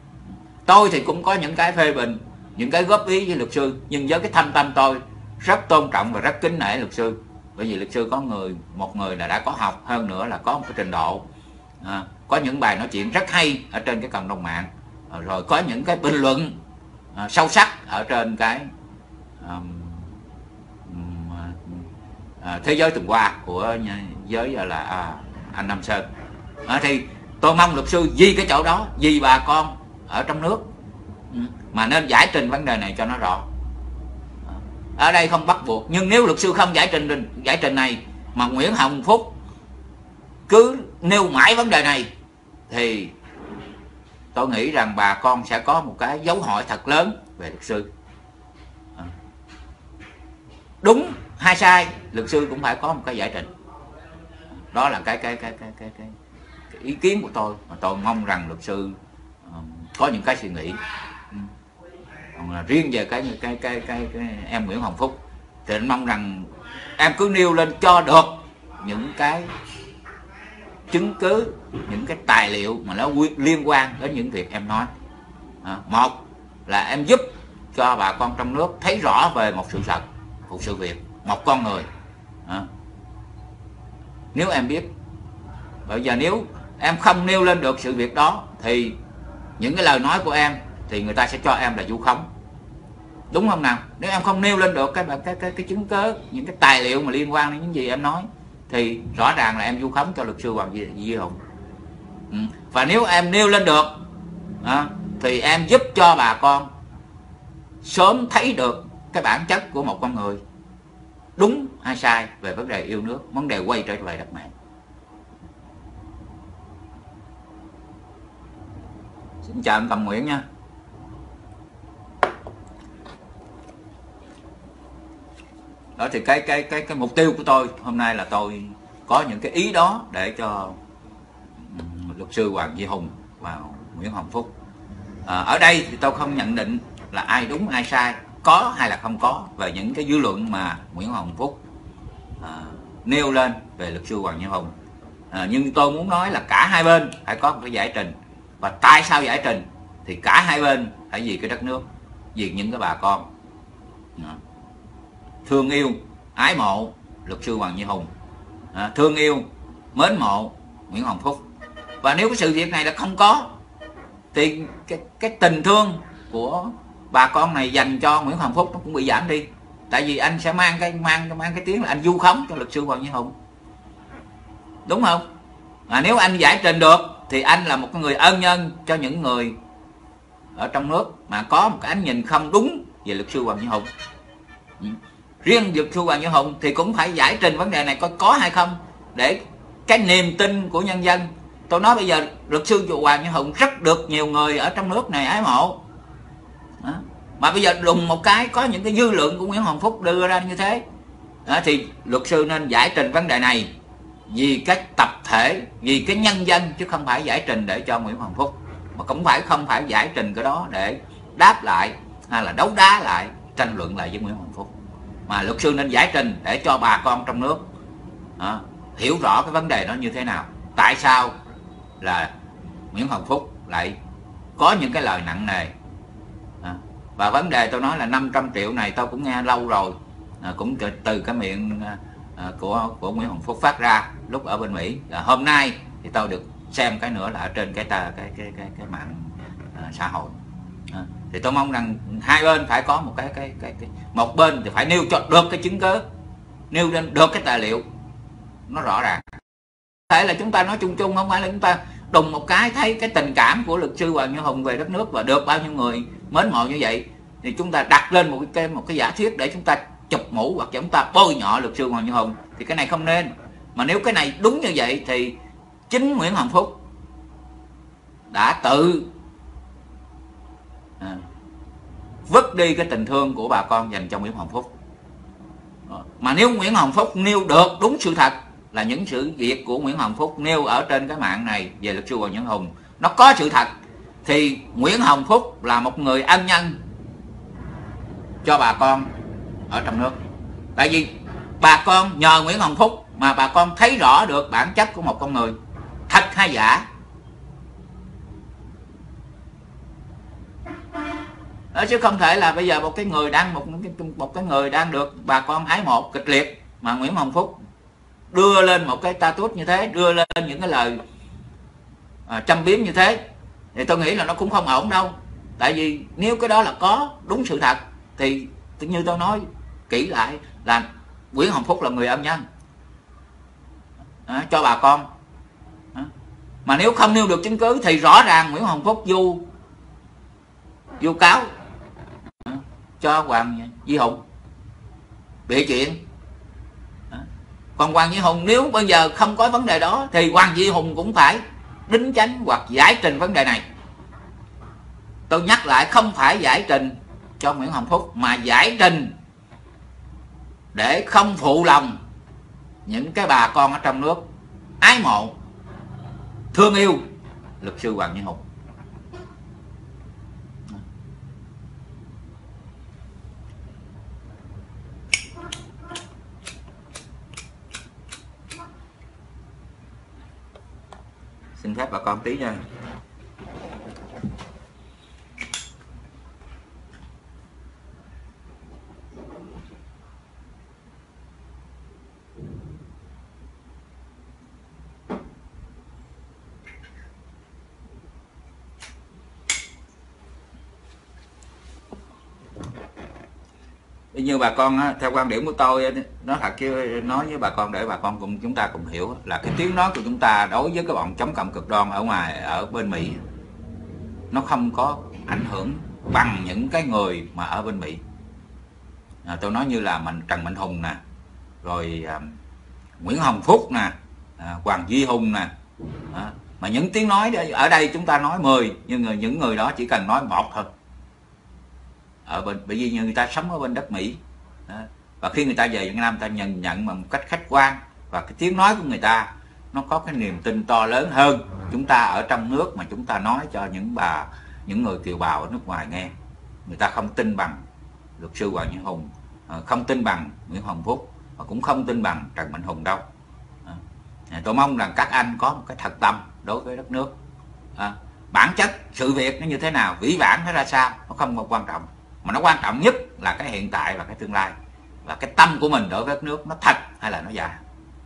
tôi thì cũng có những cái phê bình, những cái góp ý với luật sư, nhưng với cái thâm tâm tôi rất tôn trọng và rất kính nể luật sư, bởi vì luật sư có người một người là đã có học, hơn nữa là có một cái trình độ, à, có những bài nói chuyện rất hay ở trên cái cộng đồng mạng, à, rồi có những cái bình luận à, sâu sắc ở trên cái um, à, Thế Giới Tuần Qua của giới là à, anh Nam Sơn. À, thì tôi mong luật sư vì cái chỗ đó, vì bà con ở trong nước mà nên giải trình vấn đề này cho nó rõ. Ở đây không bắt buộc, nhưng nếu luật sư không giải trình giải trình này mà Nguyễn Hồng Phúc cứ nêu mãi vấn đề này thì tôi nghĩ rằng bà con sẽ có một cái dấu hỏi thật lớn về luật sư. Đúng hay sai, luật sư cũng phải có một cái giải trình. Đó là cái cái cái cái cái, cái, cái ý kiến của tôi, mà tôi mong rằng luật sư uh, có những cái suy nghĩ. Còn là riêng về cái cái, cái cái cái cái em Nguyễn Hồng Phúc thì anh mong rằng em cứ nêu lên cho được những cái chứng cứ, những cái tài liệu mà nó liên quan đến những việc em nói. À, một là em giúp cho bà con trong nước thấy rõ về một sự thật, một sự việc, một con người. À, nếu em biết, bây giờ nếu em không nêu lên được sự việc đó thì những cái lời nói của em thì người ta sẽ cho em là vu khống, đúng không nào? Nếu em không nêu lên được cái cái cái, cái chứng cứ, những cái tài liệu mà liên quan đến những gì em nói thì rõ ràng là em vu khống cho luật sư Hoàng Duy Hùng. Ừ. Và nếu em nêu lên được à, thì em giúp cho bà con sớm thấy được cái bản chất của một con người. đúng hay sai về vấn đề yêu nước, vấn đề quay trở về đất mẹ. Xin chào anh Tầm Nguyễn nha. Đó thì cái cái cái cái mục tiêu của tôi hôm nay là tôi có những cái ý đó để cho luật sư Hoàng Duy Hùng và Nguyễn Hồng Phúc. À, ở đây thì tôi không nhận định là ai đúng ai sai, có hay là không có về những cái dư luận mà Nguyễn Hồng Phúc à, nêu lên về luật sư Hoàng Duy Hùng. À, nhưng tôi muốn nói là cả hai bên phải có một cái giải trình. Và tại sao giải trình? Thì cả hai bên phải vì cái đất nước, vì những cái bà con à, thương yêu, ái mộ luật sư Hoàng Duy Hùng, à, thương yêu, mến mộ Nguyễn Hồng Phúc. Và nếu cái sự việc này là không có thì cái, cái tình thương của bà con này dành cho Nguyễn Hồng Phúc nó cũng bị giảm đi. Tại vì anh sẽ mang cái mang mang cái tiếng là anh vu khống cho luật sư Hoàng Duy Hùng, đúng không? À, nếu anh giải trình được thì anh là một người ân nhân cho những người ở trong nước mà có một cái ánh nhìn không đúng về luật sư Hoàng Duy Hùng. Ừ. Riêng luật sư Hoàng Duy Hùng thì cũng phải giải trình vấn đề này coi có hay không, để cái niềm tin của nhân dân. Tôi nói bây giờ luật sư Hoàng Duy Hùng rất được nhiều người ở trong nước này ái mộ. Đó. Mà bây giờ đùng một cái có những cái dư luận của Nguyễn Hồng Phúc đưa ra như thế. Đó, thì luật sư nên giải trình vấn đề này vì cái tập thể, vì cái nhân dân, chứ không phải giải trình để cho Nguyễn Hồng Phúc. Mà cũng phải không phải giải trình cái đó để đáp lại hay là đấu đá lại, tranh luận lại với Nguyễn Hồng Phúc. Mà luật sư nên giải trình để cho bà con trong nước à, hiểu rõ cái vấn đề đó như thế nào. Tại sao là Nguyễn Hồng Phúc lại có những cái lời nặng nề à, và vấn đề tôi nói là năm trăm triệu này tôi cũng nghe lâu rồi, à, cũng từ, từ cái miệng à, của của Nguyễn Hồng Phúc phát ra lúc ở bên Mỹ. À, hôm nay thì tôi được xem cái nữa là ở trên cái ta cái cái cái cái mạng à, xã hội. À, thì tôi mong rằng hai bên phải có một cái cái cái, cái một bên thì phải nêu cho được cái chứng cứ, nêu lên được cái tài liệu nó rõ ràng. Có thể là chúng ta nói chung chung, không phải là chúng ta đùng một cái thấy cái tình cảm của luật sư Hoàng Duy Hùng về đất nước và được bao nhiêu người mến mộ như vậy thì chúng ta đặt lên một cái một cái giả thuyết để chúng ta chụp mũ hoặc chúng ta bôi nhọ luật sư Hoàng Duy Hùng, thì cái này không nên. Mà nếu cái này đúng như vậy thì chính Nguyễn Hồng Phúc đã tự à, vứt đi cái tình thương của bà con dành cho Nguyễn Hồng Phúc. Mà nếu Nguyễn Hồng Phúc nêu được đúng sự thật là những sự việc của Nguyễn Hồng Phúc nêu ở trên cái mạng này về luật sư Hoàng Duy Hùng nó có sự thật, thì Nguyễn Hồng Phúc là một người ân nhân cho bà con ở trong nước. Tại vì bà con nhờ Nguyễn Hồng Phúc mà bà con thấy rõ được bản chất của một con người thật hay giả. Đó, chứ không thể là bây giờ một cái người đang một một cái người đang được bà con ái mộ kịch liệt mà Nguyễn Hồng Phúc đưa lên một cái status như thế, đưa lên những cái lời à, châm biếm như thế, thì tôi nghĩ là nó cũng không ổn đâu. Tại vì nếu cái đó là có đúng sự thật thì như tôi nói kỹ lại là Nguyễn Hồng Phúc là người ân nhân à, cho bà con à. Mà nếu không nêu được chứng cứ thì rõ ràng Nguyễn Hồng Phúc vu vu cáo à, cho Hoàng Duy Hùng bị chuyện à. Còn Hoàng Duy Hùng nếu bây giờ không có vấn đề đó thì Hoàng Duy Hùng cũng phải đính chánh hoặc giải trình vấn đề này. Tôi nhắc lại, không phải giải trình cho Nguyễn Hồng Phúc mà giải trình để không phụ lòng những cái bà con ở trong nước ái mộ, thương yêu luật sư Hoàng Duy Hùng. Xin phép bà con tí nha. Như bà con theo quan điểm của tôi, nói thật chứ nói với bà con để bà con cùng chúng ta cùng hiểu là cái tiếng nói của chúng ta đối với cái bọn chống cộng cực đoan ở ngoài ở bên Mỹ nó không có ảnh hưởng bằng những cái người mà ở bên Mỹ. À, tôi nói như là mình Trần Mạnh Hùng nè, rồi à, Nguyễn Hồng Phúc nè, à, Hoàng Duy Hùng nè, à, mà những tiếng nói ở đây chúng ta nói mười, nhưng người, những người đó chỉ cần nói một thôi. Ở bên, bởi vì người ta sống ở bên đất Mỹ, à, và khi người ta về Việt Nam, người ta nhận nhận bằng một cách khách quan, và cái tiếng nói của người ta nó có cái niềm tin to lớn hơn chúng ta ở trong nước mà chúng ta nói cho những bà, những người kiều bào ở nước ngoài nghe. Người ta không tin bằng luật sư Hoàng Duy Hùng, không tin bằng Nguyễn Hồng Phúc, và cũng không tin bằng Trần Mạnh Hùng đâu. À, tôi mong rằng các anh có một cái thật tâm đối với đất nước. À, bản chất sự việc nó như thế nào, vĩ vãng nó ra sao, nó không quan trọng, mà nó quan trọng nhất là cái hiện tại và cái tương lai, và cái tâm của mình đối với đất nước nó thật hay là nó giả.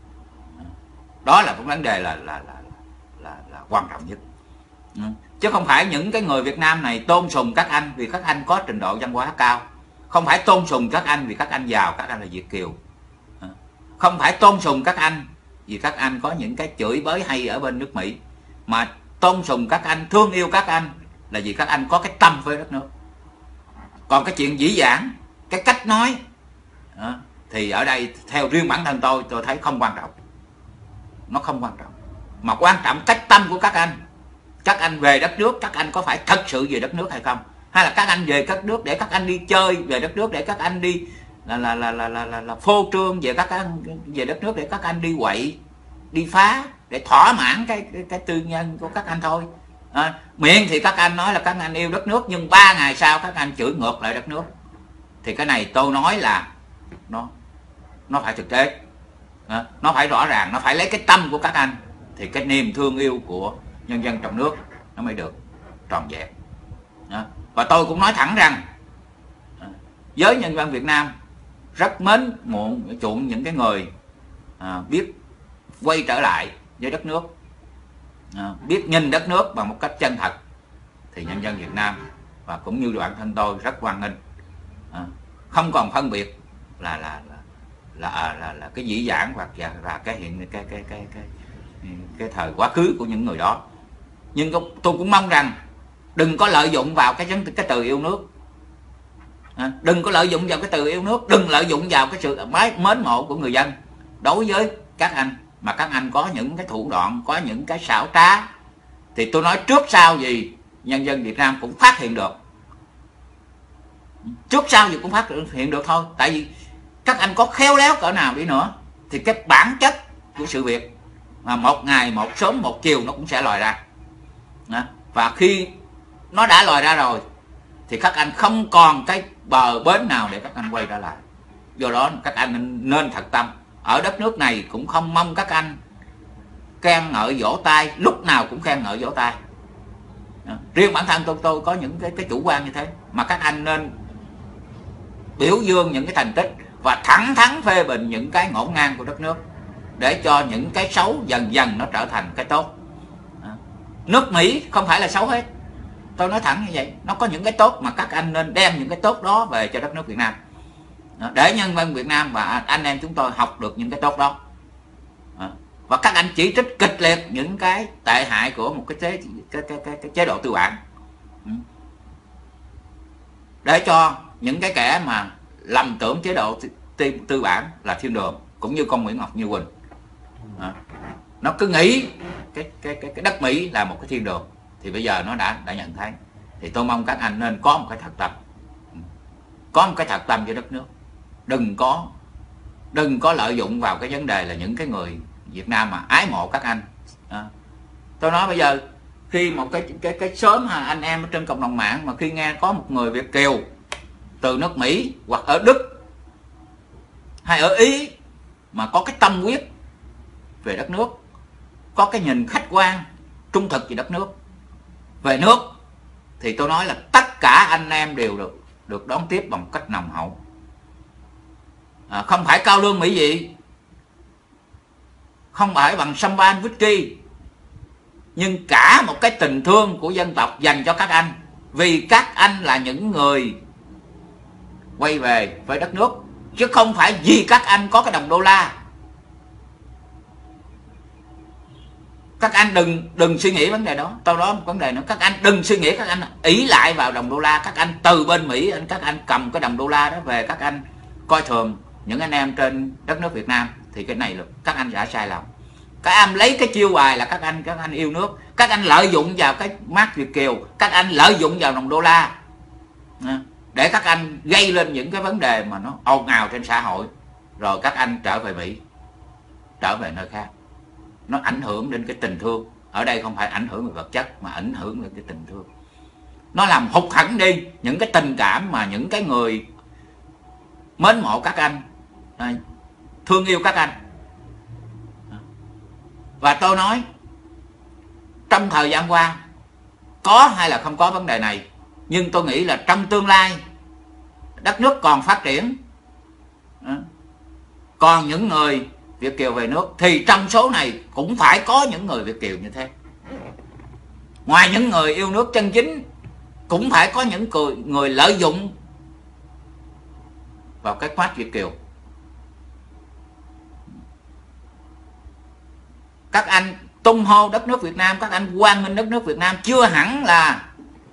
Đó là cái vấn đề là là là là, là quan trọng nhất. Ừ. Chứ không phải những cái người Việt Nam này tôn sùng các anh vì các anh có trình độ văn hóa cao, không phải tôn sùng các anh vì các anh giàu, các anh là Việt kiều, không phải tôn sùng các anh vì các anh có những cái chửi bới hay ở bên nước Mỹ, mà tôn sùng các anh, thương yêu các anh là vì các anh có cái tâm với đất nước. Còn cái chuyện dĩ dãn, cái cách nói đó, thì ở đây theo riêng bản thân tôi, tôi thấy không quan trọng. Nó không quan trọng, mà quan trọng cách tâm của các anh. Các anh về đất nước, các anh có phải thật sự về đất nước hay không, hay là các anh về đất nước để các anh đi chơi, về đất nước để các anh đi là là là là là, là, là phô trương, về các anh về đất nước để các anh đi quậy, đi phá, để thỏa mãn cái cái, cái tư nhân của các anh thôi. À, miệng thì các anh nói là các anh yêu đất nước, nhưng ba ngày sau các anh chửi ngược lại đất nước. Thì cái này tôi nói là nó nó phải thực tế, à, nó phải rõ ràng, nó phải lấy cái tâm của các anh, thì cái niềm thương yêu của nhân dân trong nước nó mới được tròn vẹn. À, và tôi cũng nói thẳng rằng à, với nhân dân Việt Nam rất mến muộn chuộng những cái người à, biết quay trở lại với đất nước, à, biết nhìn đất nước bằng một cách chân thật, thì nhân dân Việt Nam và cũng như bản thân tôi rất hoan nghênh, à, không còn phân biệt là là là là, là, là cái dĩ dãn hoặc là, là cái hiện cái cái cái cái cái thời quá khứ của những người đó. Nhưng tôi cũng mong rằng đừng có lợi dụng vào cái cái từ yêu nước, à, đừng có lợi dụng vào cái từ yêu nước, đừng lợi dụng vào cái sự mến mộ của người dân đối với các anh, mà các anh có những cái thủ đoạn, có những cái xảo trá, thì tôi nói trước sau gì nhân dân Việt Nam cũng phát hiện được, trước sau gì cũng phát hiện được thôi. Tại vì các anh có khéo léo cỡ nào đi nữa thì cái bản chất của sự việc mà một ngày một sớm một chiều nó cũng sẽ lòi ra. Đó. Và khi nó đã lòi ra rồi thì các anh không còn cái bờ bến nào để các anh quay trở lại. Do đó các anh nên thật tâm. Ở đất nước này cũng không mong các anh khen ngợi vỗ tay, lúc nào cũng khen ngợi vỗ tay. Đó. Riêng bản thân tôi tôi có những cái, cái chủ quan như thế, mà các anh nên biểu dương những cái thành tích và thẳng thắn phê bình những cái ngổn ngang của đất nước, để cho những cái xấu dần dần nó trở thành cái tốt. Đó. Nước Mỹ không phải là xấu hết, tôi nói thẳng như vậy, nó có những cái tốt mà các anh nên đem những cái tốt đó về cho đất nước Việt Nam. Đó. Để nhân dân Việt Nam và anh em chúng tôi học được những cái tốt đó. Đó. Và các anh chỉ trích kịch liệt những cái tệ hại của một cái chế cái, cái, cái, cái chế độ tư bản, để cho những cái kẻ mà lầm tưởng chế độ tư, tư bản là thiên đường, cũng như con Nguyễn Ngọc Như Quỳnh. Đó. Nó cứ nghĩ cái, cái, cái, cái đất Mỹ là một cái thiên đường, thì bây giờ nó đã đã nhận thấy. Thì tôi mong các anh nên có một cái thật tâm, có một cái thật tâm cho đất nước, đừng có đừng có lợi dụng vào cái vấn đề là những cái người Việt Nam mà ái mộ các anh. Đó. Tôi nói bây giờ khi một cái cái cái sớm anh em trên cộng đồng mạng mà khi nghe có một người Việt kiều từ nước Mỹ hoặc ở Đức hay ở Ý mà có cái tâm huyết về đất nước, có cái nhìn khách quan trung thực về đất nước, về nước, thì tôi nói là tất cả anh em đều được được đón tiếp bằng cách nồng hậu. À, không phải cao lương mỹ vị, không phải bằng champagne whisky, nhưng cả một cái tình thương của dân tộc dành cho các anh, vì các anh là những người quay về với đất nước, chứ không phải vì các anh có cái đồng đô la. Các anh đừng đừng suy nghĩ vấn đề đó. Tao đó một vấn đề nữa, các anh đừng suy nghĩ các anh ỷ lại vào đồng đô la. Các anh từ bên Mỹ, các anh cầm cái đồng đô la đó về, các anh coi thường những anh em trên đất nước Việt Nam, thì cái này là các anh đã sai lầm. Các anh lấy cái chiêu bài là các anh các anh yêu nước, các anh lợi dụng vào cái mác Việt kiều, các anh lợi dụng vào đồng đô la để các anh gây lên những cái vấn đề mà nó ồn ào trên xã hội, rồi các anh trở về Mỹ, trở về nơi khác. Nó ảnh hưởng đến cái tình thương. Ở đây không phải ảnh hưởng về vật chất mà ảnh hưởng đến cái tình thương. Nó làm hụt hẫng đi những cái tình cảm mà những cái người mến mộ các anh, thương yêu các anh. Và tôi nói trong thời gian qua có hay là không có vấn đề này, nhưng tôi nghĩ là trong tương lai đất nước còn phát triển, còn những người Việt kiều về nước, thì trong số này cũng phải có những người Việt kiều như thế. Ngoài những người yêu nước chân chính, cũng phải có những người, người lợi dụng vào cái mác Việt kiều. Các anh tung hô đất nước Việt Nam, các anh hoan nghênh đất nước Việt Nam, chưa hẳn là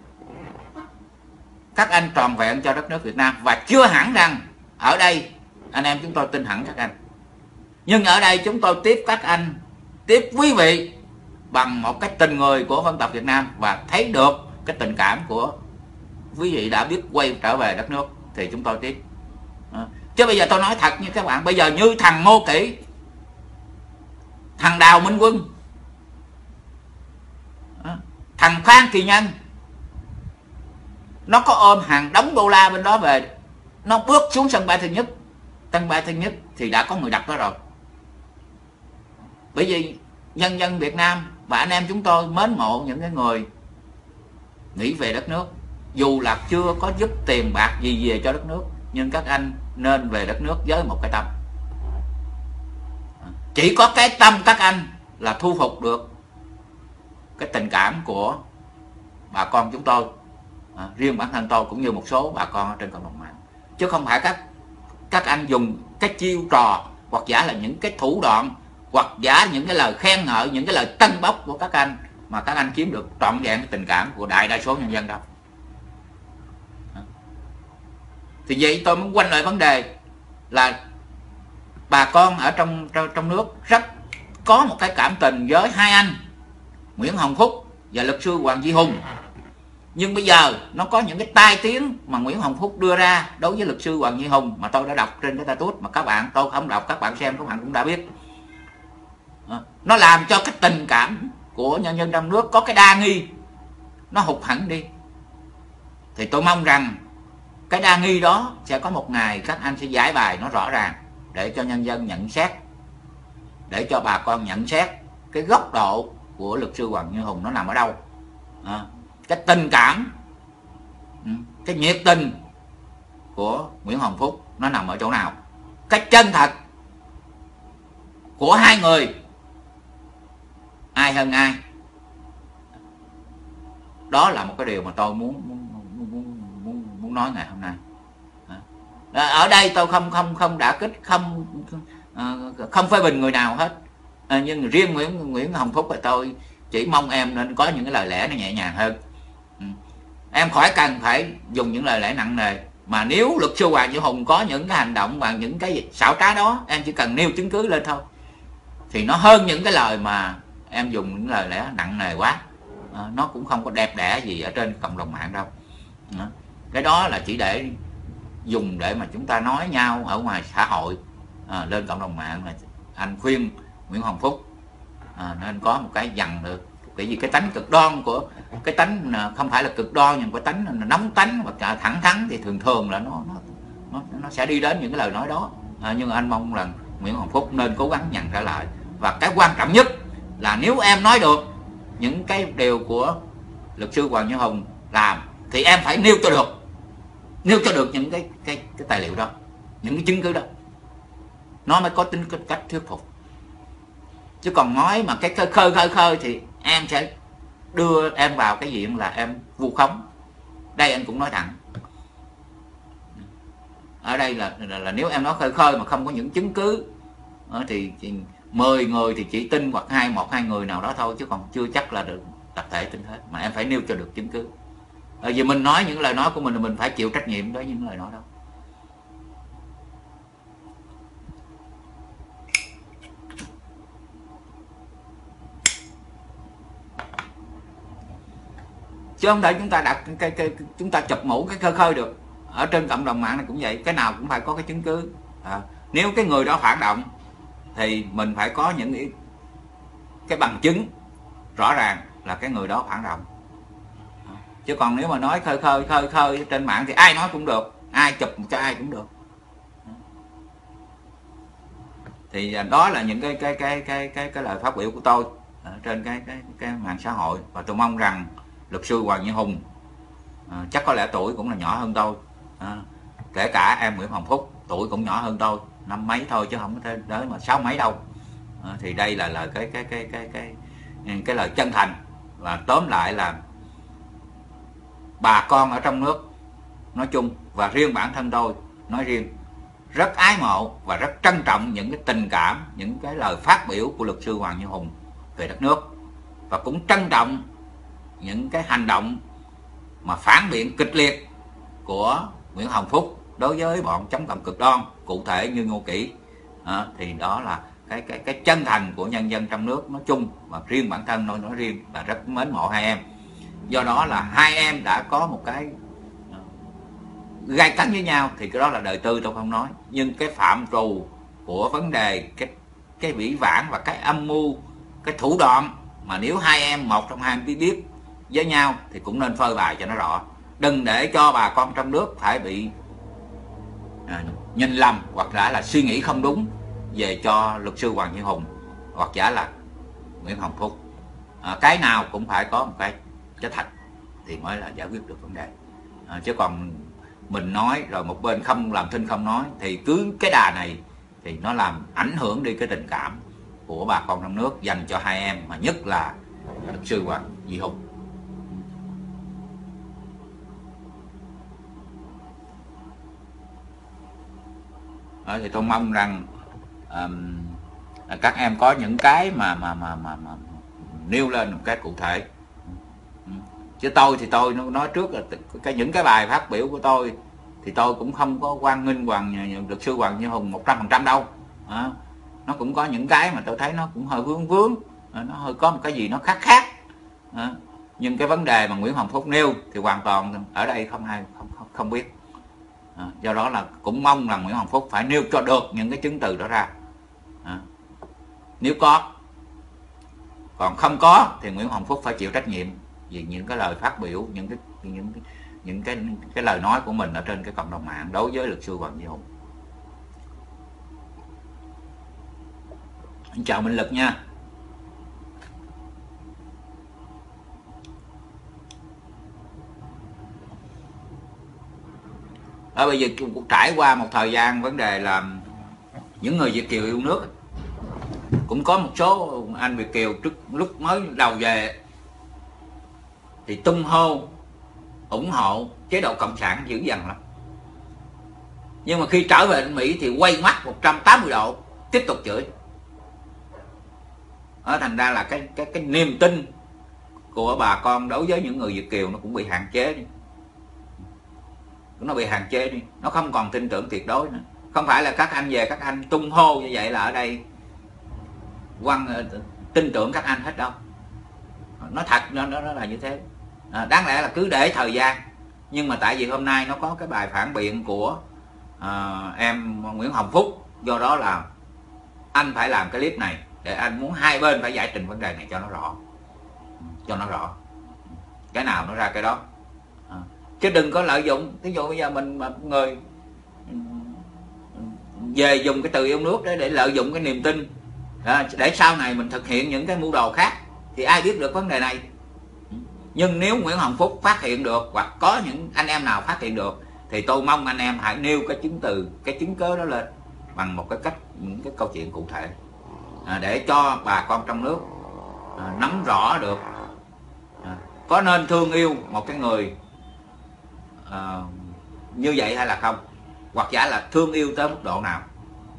các anh tròn vẹn cho đất nước Việt Nam, và chưa hẳn rằng ở đây anh em chúng tôi tin hẳn các anh. Nhưng ở đây chúng tôi tiếp các anh, tiếp quý vị bằng một cái tình người của dân tộc Việt Nam, và thấy được cái tình cảm của quý vị đã biết quay trở về đất nước, thì chúng tôi tiếp. Chứ bây giờ tôi nói thật như các bạn, bây giờ như thằng Ngô Kỷ, thằng Đào Minh Quân, thằng Phan Kỳ Nhân, nó có ôm hàng đống đô la bên đó về, nó bước xuống sân bay Tân Nhất, sân bay Tân Nhất thì đã có người đặt đó rồi. Bởi vì nhân dân Việt Nam và anh em chúng tôi mến mộ những cái người nghĩ về đất nước, dù là chưa có giúp tiền bạc gì về cho đất nước, nhưng các anh nên về đất nước với một cái tâm. Chỉ có cái tâm các anh là thu phục được cái tình cảm của bà con chúng tôi, à, riêng bản thân tôi cũng như một số bà con ở trên cộng đồng mạng. Chứ không phải các các anh dùng cái chiêu trò, hoặc giả là những cái thủ đoạn, hoặc giả những cái lời khen ngợi, những cái lời tân bốc của các anh, mà các anh kiếm được trọn vẹn cái tình cảm của đại đa số nhân dân đâu. Thì vậy tôi muốn quanh lại vấn đề là bà con ở trong, trong trong nước rất có một cái cảm tình với hai anh Nguyễn Hồng Phúc và luật sư Hoàng Duy Hùng. Nhưng bây giờ nó có những cái tai tiếng mà Nguyễn Hồng Phúc đưa ra đối với luật sư Hoàng Duy Hùng, mà tôi đã đọc trên cái status, mà các bạn, tôi không đọc, các bạn xem các bạn cũng đã biết. Nó làm cho cái tình cảm của nhân dân trong nước có cái đa nghi, nó hụt hẳn đi. Thì tôi mong rằng cái đa nghi đó sẽ có một ngày các anh sẽ giải bài nó rõ ràng, để cho nhân dân nhận xét, để cho bà con nhận xét cái góc độ của luật sư Hoàng Duy Hùng nó nằm ở đâu, à, cái tình cảm, cái nhiệt tình của Nguyễn Hồng Phúc nó nằm ở chỗ nào, cái chân thật của hai người ai hơn ai. Đó là một cái điều mà tôi muốn muốn muốn, muốn, muốn nói ngày hôm nay. À, ở đây tôi không không không đả kích, không không phê bình người nào hết, à, nhưng riêng Nguyễn Nguyễn Hồng Phúc thì tôi chỉ mong em nên có những cái lời lẽ nó nhẹ nhàng hơn. Ừ. Em khỏi cần phải dùng những lời lẽ nặng nề, mà nếu luật sư Hoàng Duy Hùng có những cái hành động và những cái xảo trá đó, em chỉ cần nêu chứng cứ lên thôi, thì nó hơn những cái lời mà em dùng những lời lẽ nặng nề quá. À, nó cũng không có đẹp đẽ gì ở trên cộng đồng mạng đâu. À, cái đó là chỉ để dùng để mà chúng ta nói nhau ở ngoài xã hội. À, lên cộng đồng mạng là anh khuyên Nguyễn Hồng Phúc à, nên có một cái dằn được, bởi vì cái tánh cực đoan của cái tánh không phải là cực đoan, nhưng cái tánh là nóng tánh và thẳng thắn thì thường thường là nó nó nó sẽ đi đến những cái lời nói đó. À, nhưng anh mong rằng Nguyễn Hồng Phúc nên cố gắng nhận trở lại, và cái quan trọng nhất là nếu em nói được những cái điều của luật sư Hoàng Duy Hùng làm, thì em phải nêu cho được, nêu cho được những cái cái cái tài liệu đó, những cái chứng cứ đó, nó mới có tính cách thuyết phục. Chứ còn nói mà cái khơi khơi khơi khơi thì em sẽ đưa em vào cái diện là em vu khống. Đây anh cũng nói thẳng, ở đây là, là, là nếu em nói khơi khơi mà không có những chứng cứ thì, thì mười người thì chỉ tin hoặc hai một hai người nào đó thôi, chứ còn chưa chắc là được tập thể tin hết, mà em phải nêu cho được chứng cứ. Bởi vì mình nói những lời nói của mình thì mình phải chịu trách nhiệm đối với những lời nói đó. chứ không thể chúng ta đặt cái, cái chúng ta chụp mũ cái khơi khơi được. Ở trên cộng đồng mạng này cũng vậy, cái nào cũng phải có cái chứng cứ. À, nếu cái người đó phản động thì mình phải có những cái bằng chứng rõ ràng là cái người đó phản động. À, chứ còn nếu mà nói khơi khơi khơi khơi trên mạng thì ai nói cũng được, ai chụp cho ai cũng được. Thì đó là những cái cái cái cái cái cái lời phát biểu của tôi ở trên cái cái cái mạng xã hội, và tôi mong rằng luật sư Hoàng Như Hùng, à, chắc có lẽ tuổi cũng là nhỏ hơn tôi, à, kể cả em Nguyễn Hồng Phúc tuổi cũng nhỏ hơn tôi năm mấy thôi chứ không có thể tới mà sáu mấy đâu. À, thì đây là lời cái cái cái cái cái cái, cái lời chân thành, và tóm lại là bà con ở trong nước nói chung và riêng bản thân tôi nói riêng rất ái mộ và rất trân trọng những cái tình cảm, những cái lời phát biểu của luật sư Hoàng Như Hùng về đất nước, và cũng trân trọng những cái hành động mà phản biện kịch liệt của Nguyễn Hồng Phúc đối với bọn chống cộng cực đoan, cụ thể như Ngô Kỷ. À, thì đó là cái cái cái chân thành của nhân dân trong nước nói chung, và riêng bản thân tôi nói riêng là rất mến mộ hai em. Do đó là hai em đã có một cái gai cấn với nhau thì cái đó là đời tư tôi không nói, nhưng cái phạm trù của vấn đề, cái cái vĩ vãng và cái âm mưu, cái thủ đoạn mà nếu hai em một trong hai em biết biết với nhau thì cũng nên phơi bày cho nó rõ, đừng để cho bà con trong nước phải bị à, nhìn lầm hoặc là là suy nghĩ không đúng về cho luật sư Hoàng Như Hùng hoặc giả là Nguyễn Hồng Phúc. À, cái nào cũng phải có một cái cái thật thì mới là giải quyết được vấn đề. À, chứ còn mình nói rồi một bên không làm thinh không nói thì cứ cái đà này thì nó làm ảnh hưởng đi cái tình cảm của bà con trong nước dành cho hai em, mà nhất là luật sư Hoàng Như Hùng. À, thì tôi mong rằng um, các em có những cái mà mà mà mà, mà nêu lên một cái cụ thể. Chứ tôi thì tôi nói trước là cái những cái bài phát biểu của tôi thì tôi cũng không có hoan nghênh Hoàng luật sư Hoàng Như Hùng một trăm phần trăm đâu. À, nó cũng có những cái mà tôi thấy nó cũng hơi vướng vướng, à, nó hơi có một cái gì nó khác khác. À, nhưng cái vấn đề mà Nguyễn Hồng Phúc nêu thì hoàn toàn ở đây không ai không không, không biết. À, do đó là cũng mong là Nguyễn Hồng Phúc phải nêu cho được những cái chứng từ đó ra. À, nếu có, còn không có thì Nguyễn Hồng Phúc phải chịu trách nhiệm vì những cái lời phát biểu, những cái những cái những cái cái lời nói của mình ở trên cái cộng đồng mạng đối với luật sư Hoàng Như Hùng. Chào Minh Lực nha. Ở bây giờ trải qua một thời gian vấn đề là những người Việt kiều yêu nước, cũng có một số anh Việt kiều trước lúc mới đầu về thì tung hô ủng hộ chế độ cộng sản dữ dằn lắm, nhưng mà khi trở về đến Mỹ thì quay mắt một trăm tám mươi độ tiếp tục chửi. Đó, thành ra là cái cái cái niềm tin của bà con đối với những người Việt kiều nó cũng bị hạn chế đi, nó bị hạn chế đi, nó không còn tin tưởng tuyệt đối nữa. Không phải là các anh về các anh tung hô như vậy là ở đây quan tin tưởng các anh hết đâu, nó thật nó, nó là như thế. À, đáng lẽ là cứ để thời gian, nhưng mà tại vì hôm nay nó có cái bài phản biện của à, em Nguyễn Hồng Phúc, do đó là anh phải làm cái clip này để anh muốn hai bên phải giải trình vấn đề này cho nó rõ, cho nó rõ cái nào nó ra cái đó. À, chứ đừng có lợi dụng, ví dụ bây giờ mình mà người về dùng cái từ yêu nước để để lợi dụng cái niềm tin, à, để sau này mình thực hiện những cái mưu đồ khác thì ai biết được vấn đề này. Nhưng nếu Nguyễn Hồng Phúc phát hiện được hoặc có những anh em nào phát hiện được thì tôi mong anh em hãy nêu cái chứng từ, cái chứng cớ đó lên bằng một cái cách, những cái câu chuyện cụ thể, à, để cho bà con trong nước à, nắm rõ được à, có nên thương yêu một cái người à, như vậy hay là không, hoặc giả là thương yêu tới mức độ nào.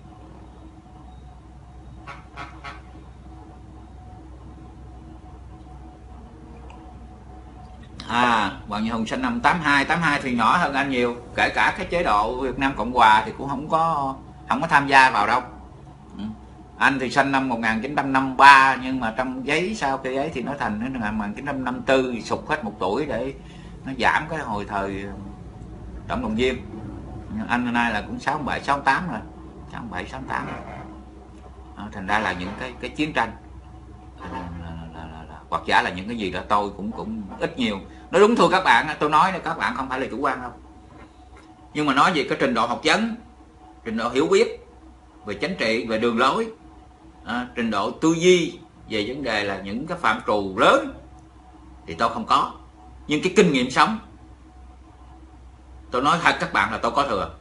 À, Hoàng Như Hùng sinh năm tám hai, tám hai thì nhỏ hơn anh nhiều, kể cả cái chế độ Việt Nam Cộng Hòa thì cũng không có không có tham gia vào đâu. Anh thì sinh năm một nghìn chín trăm năm mươi ba, nhưng mà trong giấy sau khi ấy thì nó thành đến năm một nghìn chín trăm năm mươi tư, sụt hết một tuổi để nó giảm cái hồi thời Tổng động viên. Anh nay là cũng sáu bảy sáu tám rồi, sáu bảy sáu tám rồi. Đó, thành ra là những cái cái chiến tranh là, là, là, là, là, hoặc giả là những cái gì đó tôi cũng cũng ít nhiều nói đúng. Thưa các bạn, tôi nói các bạn không phải là chủ quan đâu, nhưng mà nói về cái trình độ học vấn, trình độ hiểu biết về chính trị, về đường lối, à, trình độ tư duy về vấn đề là những cái phạm trù lớn thì tôi không có, nhưng cái kinh nghiệm sống tôi nói thật các bạn là tôi có thừa.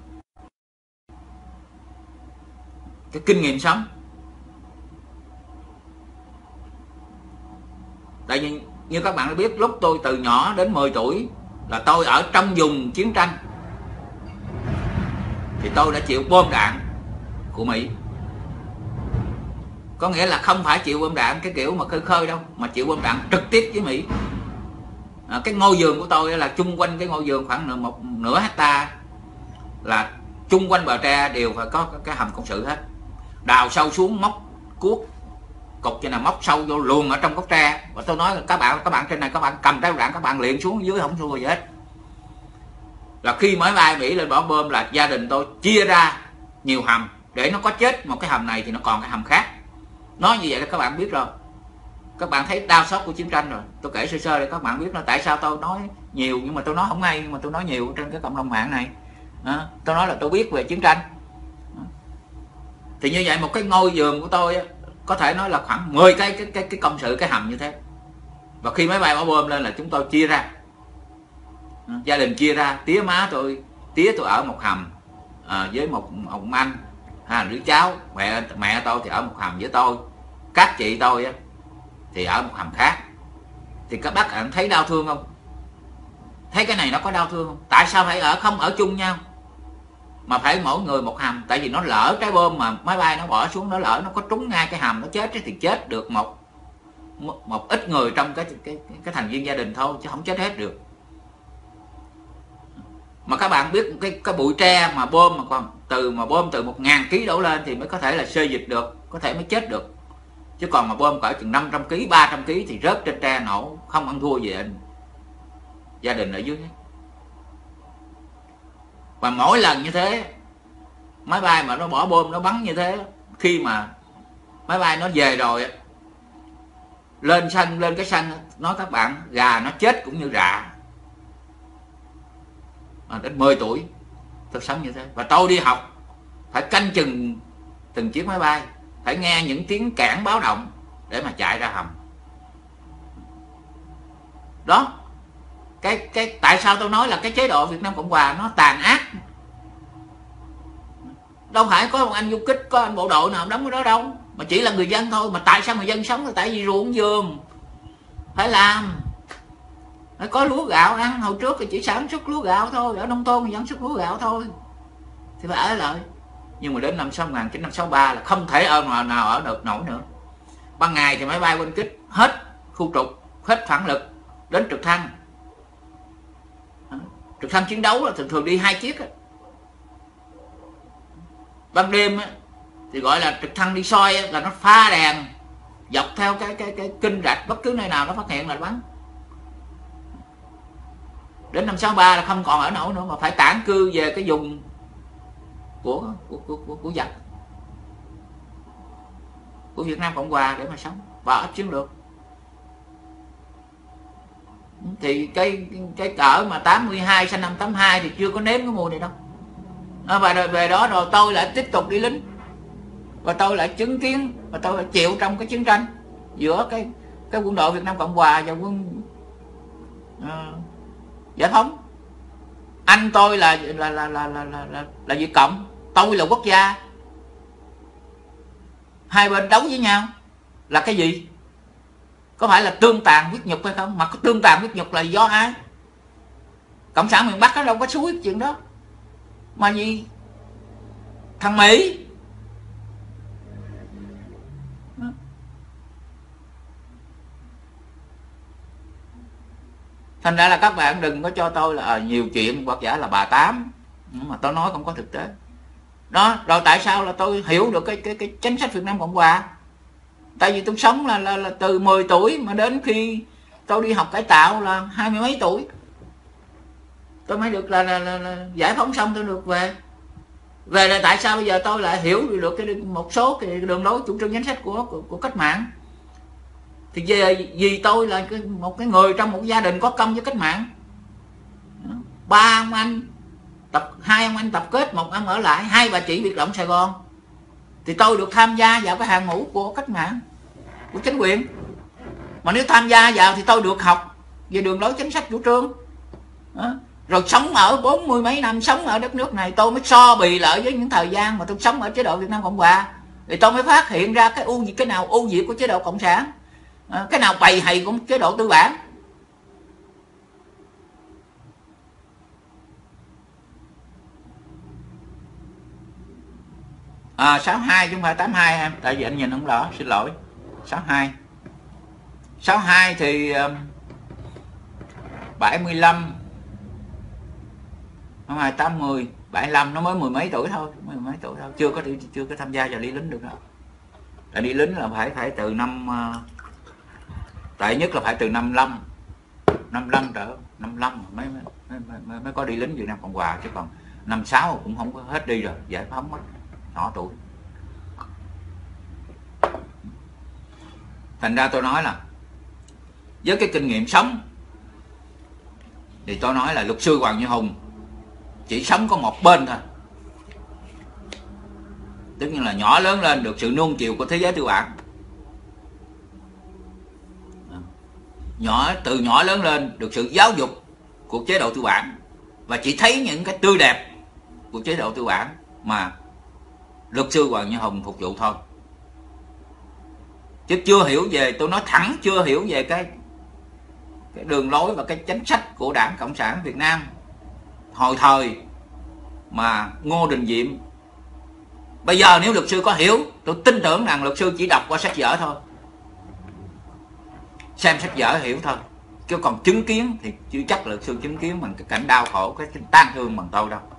Cái kinh nghiệm sống, tại vì như các bạn đã biết, lúc tôi từ nhỏ đến mười tuổi là tôi ở trong vùng chiến tranh, thì tôi đã chịu bom đạn của Mỹ. Có nghĩa là không phải chịu bom đạn cái kiểu mà khơi khơi đâu, mà chịu bom đạn trực tiếp với Mỹ. À, cái ngôi vườn của tôi là chung quanh cái ngôi vườn khoảng một nửa hecta, là chung quanh bờ tre đều phải có cái hầm công sự hết. Đào sâu xuống, móc cuốc cục cho nào móc sâu vô luồn ở trong gốc tre. Và tôi nói là các bạn các bạn trên này, các bạn cầm trái đạn các bạn luyện xuống dưới không thua gì hết. Là khi máy bay Mỹ lên bỏ bom là gia đình tôi chia ra nhiều hầm, để nó có chết một cái hầm này thì nó còn cái hầm khác. Nói như vậy là các bạn biết rồi, các bạn thấy đau xót của chiến tranh rồi. Tôi kể sơ sơ để các bạn biết là tại sao tôi nói nhiều, nhưng mà tôi nói không hay, nhưng mà tôi nói nhiều trên cái cộng đồng mạng này. À, tôi nói là tôi biết về chiến tranh. À, thì như vậy một cái ngôi vườn của tôi á, có thể nói là khoảng mười cái cái cái cái công sự, cái hầm như thế. Và khi máy bay bỏ bom lên là chúng tôi chia ra, à, gia đình chia ra. Tía má tôi, tía tôi ở một hầm à, với một ông anh, à, đứa cháu. Mẹ mẹ tôi thì ở một hầm với tôi. Các chị tôi á thì ở một hầm khác. Thì các bác bạn thấy đau thương không? Thấy cái này nó có đau thương không? Tại sao phải ở không ở chung nhau, mà phải mỗi người một hầm? Tại vì nó lỡ trái bom mà máy bay nó bỏ xuống, nó lỡ nó có trúng ngay cái hầm, nó chết thì chết được một một ít người trong cái cái cái thành viên gia đình thôi, chứ không chết hết được. Mà các bạn biết cái cái bụi tre mà bom mà còn từ mà bom từ một ngàn ký đổ lên thì mới có thể là xê dịch được, có thể mới chết được. Chứ còn mà bom cỡ chừng năm trăm ký, ba trăm ký thì rớt trên tre nổ, không ăn thua gì anh gia đình ở dưới hết. Và mỗi lần như thế, máy bay mà nó bỏ bom, nó bắn như thế, khi mà máy bay nó về rồi lên sân, lên cái sân, nói các bạn, gà nó chết cũng như rạ. À, đến mười tuổi tôi sống như thế. Và tôi đi học phải canh chừng từng chiếc máy bay, phải nghe những tiếng cản báo động để mà chạy ra hầm. Đó, cái cái tại sao tôi nói là cái chế độ Việt Nam Cộng Hòa nó tàn ác. Đâu phải có một anh du kích, có anh bộ đội nào đóng cái đó đâu, mà chỉ là người dân thôi. Mà tại sao người dân sống? Là tại vì ruộng vườn phải làm, phải có lúa gạo ăn. Hồi trước thì chỉ sản xuất lúa gạo thôi, ở nông thôn thì sản xuất lúa gạo thôi, thì phải ở lại. Nhưng mà đến năm một nghìn chín trăm sáu mươi ba là không thể ở nào, nào ở được nổi nữa. Ban ngày thì máy bay quân kích hết khu trục, hết phản lực, đến trực thăng. Trực thăng chiến đấu là thường thường đi hai chiếc. Ban đêm thì gọi là trực thăng đi soi, là nó pha đèn dọc theo cái cái cái kênh rạch, bất cứ nơi nào nó phát hiện là bắn. Đến năm sáu ba là không còn ở nổi nữa, mà phải tản cư về cái vùng của của của của, của giặc, của Việt Nam Cộng Hòa để mà sống và ấp chiến lược. Thì cái cái cỡ mà tám mươi hai, sinh năm tám mươi hai thì chưa có nếm cái mùi này đâu. À, và rồi về đó rồi tôi lại tiếp tục đi lính, và tôi lại chứng kiến, và tôi lại chịu trong cái chiến tranh giữa cái cái quân đội Việt Nam Cộng Hòa và quân uh, giải phóng. Anh tôi là là là là là là, là, là Việt Cộng, tôi là quốc gia. Hai bên đấu với nhau là cái gì? Có phải là tương tàn huyết nhục hay không? Mà có tương tàn huyết nhục là do ai? Cộng sản miền Bắc nó đâu có xúi chuyện đó. Mà gì? Thằng Mỹ. Thành ra là các bạn đừng có cho tôi là à, nhiều chuyện hoặc giả là bà Tám, mà tôi nói không có thực tế. Đó, rồi tại sao là tôi hiểu được cái cái cái chính sách Việt Nam Cộng Hòa? Tại vì tôi sống là, là, là từ mười tuổi mà đến khi tôi đi học cải tạo là hai mươi mấy tuổi tôi mới được là, là, là, là giải phóng xong tôi được về. Về là tại sao bây giờ tôi lại hiểu được cái một số cái đường lối chủ trương chính sách của, của của cách mạng? Thì về vì tôi là cái, một cái người trong một gia đình có công với cách mạng. Ba ông anh tập hai ông anh tập kết, một ông ở lại, hai bà chị biệt động Sài Gòn, thì tôi được tham gia vào cái hàng ngũ của cách mạng, của chính quyền. Mà nếu tham gia vào thì tôi được học về đường lối chính sách chủ trương. Đó. Rồi sống ở bốn mươi mấy năm sống ở đất nước này, tôi mới so bì lại với những thời gian mà tôi sống ở chế độ Việt Nam Cộng Hòa, thì tôi mới phát hiện ra cái ưu cái nào ưu việt của chế độ cộng sản, cái nào bầy hầy của chế độ tư bản. À, sáu hai chứ không phải tám hai em, tại vì anh nhìn không rõ, xin lỗi. sáu hai sáu hai thì uh, bảy mươi lăm năm hai tám mươi bảy mươi lăm, nó mới mười mấy tuổi thôi, mười mấy tuổi thôi, chưa có đi chưa có tham gia vào đi lính được đó. Tại đi lính là phải phải từ năm uh, tệ nhất là phải từ năm lăm năm lăm trở năm lăm mới mới, mới mới có đi lính Việt Nam Cộng Hòa, chứ còn năm sáu cũng không có hết đi rồi, giải phóng mất nhỏ tuổi. Thành ra tôi nói là với cái kinh nghiệm sống thì tôi nói là luật sư Hoàng Như Hùng chỉ sống có một bên thôi, tất nhiên là nhỏ lớn lên được sự nuông chiều của thế giới tư bản. Nhỏ từ nhỏ lớn lên được sự giáo dục của chế độ tư bản, và chỉ thấy những cái tươi đẹp của chế độ tư bản mà luật sư Hoàng Như Hùng phục vụ thôi, chứ chưa hiểu về, tôi nói thẳng, chưa hiểu về cái cái đường lối và cái chính sách của Đảng Cộng sản Việt Nam hồi thời mà Ngô Đình Diệm. Bây giờ nếu luật sư có hiểu, tôi tin tưởng rằng luật sư chỉ đọc qua sách vở thôi, xem sách vở hiểu thôi, chứ còn chứng kiến thì chưa chắc luật sư chứng kiến bằng cái cảnh đau khổ, cái tan thương bằng tôi đâu.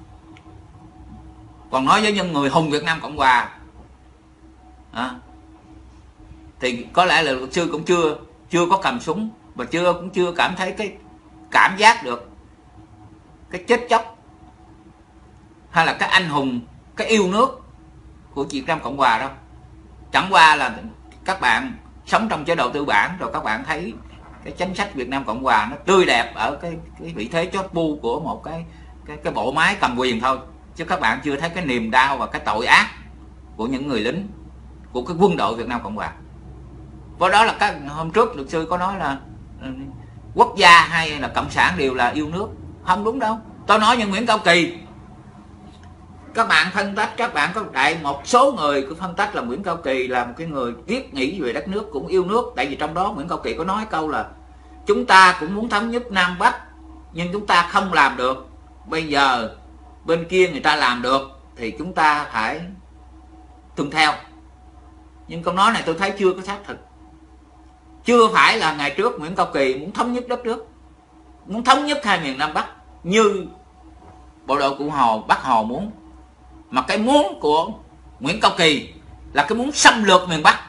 Còn nói với những người hùng Việt Nam Cộng Hòa à, thì có lẽ là luật sư cũng chưa chưa có cầm súng, và chưa cũng chưa cảm thấy cái cảm giác được cái chết chóc hay là cái anh hùng, cái yêu nước của Việt Nam Cộng Hòa đâu. Chẳng qua là các bạn sống trong chế độ tư bản rồi các bạn thấy cái chính sách Việt Nam Cộng Hòa nó tươi đẹp ở cái cái vị thế chót bu của một cái cái cái bộ máy cầm quyền thôi, chứ các bạn chưa thấy cái niềm đau và cái tội ác của những người lính của cái quân đội Việt Nam Cộng Hòa. Và đó là các hôm trước luật sư có nói là quốc gia hay là cộng sản đều là yêu nước, không đúng đâu. Tôi nói như Nguyễn Cao Kỳ, các bạn phân tích, các bạn có đại một số người cứ phân tích là Nguyễn Cao Kỳ là một cái người viết nghĩ về đất nước cũng yêu nước, tại vì trong đó Nguyễn Cao Kỳ có nói câu là chúng ta cũng muốn thống nhất Nam Bắc nhưng chúng ta không làm được, bây giờ bên kia người ta làm được thì chúng ta phải tuân theo. Nhưng câu nói này tôi thấy chưa có xác thực. Chưa phải là ngày trước Nguyễn Cao Kỳ muốn thống nhất đất nước, muốn thống nhất hai miền Nam Bắc như bộ đội Cụ Hồ, Bắc Hồ muốn, mà cái muốn của Nguyễn Cao Kỳ là cái muốn xâm lược miền Bắc,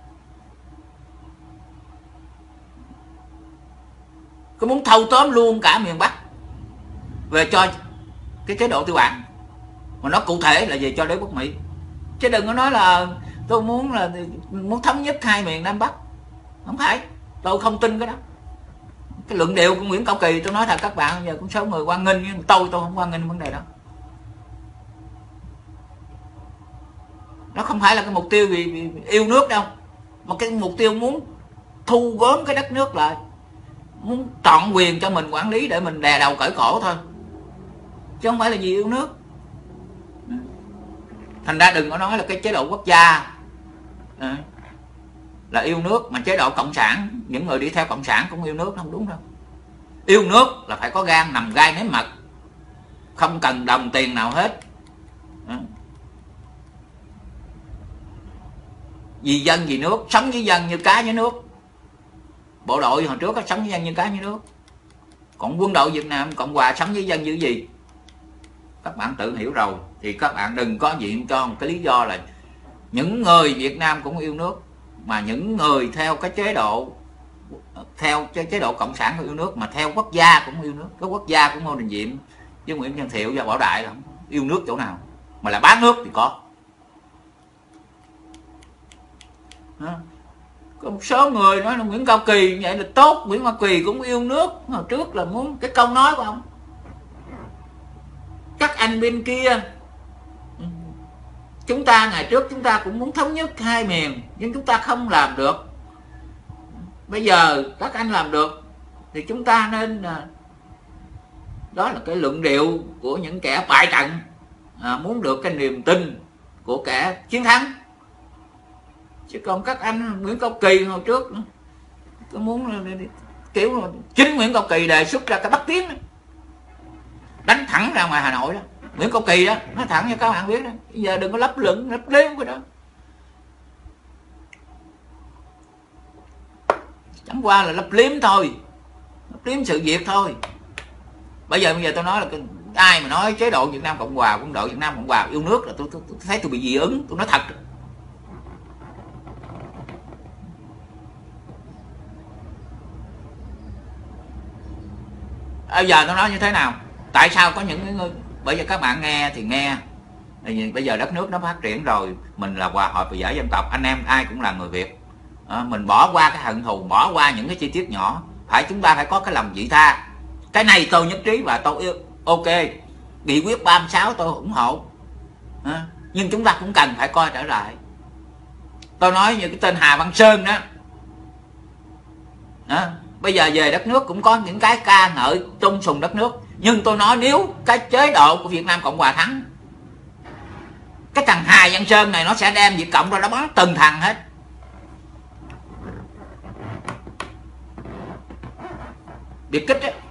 cái muốn thâu tóm luôn cả miền Bắc về cho cái chế độ tư bản, mà nó cụ thể là về cho đế quốc Mỹ. Chứ đừng có nói là tôi muốn là muốn thống nhất hai miền Nam Bắc, không phải, tôi không tin cái đó. Cái luận điệu của Nguyễn Cao Kỳ tôi nói thật các bạn, giờ cũng số người hoan nghênh, nhưng tôi tôi không hoan nghênh vấn đề đó. Nó không phải là cái mục tiêu vì, vì yêu nước đâu, mà cái mục tiêu muốn thu gom cái đất nước lại, muốn trọn quyền cho mình quản lý để mình đè đầu cởi cổ thôi, chứ không phải là gì yêu nước. Thành ra đừng có nói là cái chế độ quốc gia à, là yêu nước, mà chế độ cộng sản, những người đi theo cộng sản cũng yêu nước, không đúng đâu. Yêu nước là phải có gan nằm gai nếm mật, không cần đồng tiền nào hết à. Vì dân vì nước, sống với dân như cá với nước. Bộ đội hồi trước có sống với dân như cá với nước, còn quân đội Việt Nam Cộng Hòa sống với dân như gì? các bạn tự hiểu rồi, thì các bạn đừng có diện cho một cái lý do là những người Việt Nam cũng yêu nước, mà những người theo cái chế độ theo cái chế độ cộng sản cũng yêu nước, mà theo quốc gia cũng yêu nước. Cái quốc gia của Ngô Đình Diệm với Nguyễn Văn Thiệu và Bảo Đại là không yêu nước chỗ nào, mà là bán nước thì có. Đó. Có một số người nói là Nguyễn Cao Kỳ vậy là tốt, Nguyễn Cao Kỳ cũng yêu nước. Hồi trước là muốn cái câu nói của ông, các anh bên kia, chúng ta ngày trước chúng ta cũng muốn thống nhất hai miền, nhưng chúng ta không làm được. Bây giờ các anh làm được thì chúng ta nên, đó là cái luận điệu của những kẻ bại trận, à, muốn được cái niềm tin của kẻ chiến thắng. Chứ còn các anh Nguyễn Cao Kỳ hồi trước có muốn kiểu là chính Nguyễn Cao Kỳ đề xuất ra cái Bắc Tiến đó, đánh thẳng ra ngoài Hà Nội đó. Nguyễn Cao Kỳ đó nói thẳng cho các bạn biết đó, bây giờ đừng có lấp lửng lấp liếm cái đó. Chẳng qua là lấp liếm thôi, lấp liếm sự việc thôi. Bây giờ bây giờ tôi nói là cái, ai mà nói chế độ Việt Nam Cộng Hòa, quân đội Việt Nam Cộng Hòa yêu nước là tôi, tôi, tôi thấy tôi bị dị ứng. Tôi nói thật. Bây giờ tôi nói như thế nào? Tại sao có những người, bây giờ các bạn nghe thì nghe, bây giờ đất nước nó phát triển rồi, mình là hòa hợp và giải dân tộc, anh em ai cũng là người Việt, à, mình bỏ qua cái hận thù, bỏ qua những cái chi tiết nhỏ, phải chúng ta phải có cái lòng vị tha. Cái này tôi nhất trí và tôi yêu, ok, nghị quyết ba mươi sáu tôi ủng hộ, à, nhưng chúng ta cũng cần phải coi trở lại. Tôi nói như cái tên Hà Văn Sơn đó, à, bây giờ về đất nước cũng có những cái ca ngợi tôn sùng đất nước, nhưng tôi nói nếu cái chế độ của Việt Nam Cộng Hòa thắng, cái thằng Hà Văn Sơn này nó sẽ đem Việt Cộng ra đó bắn từng thằng hết. Biệt kích ấy.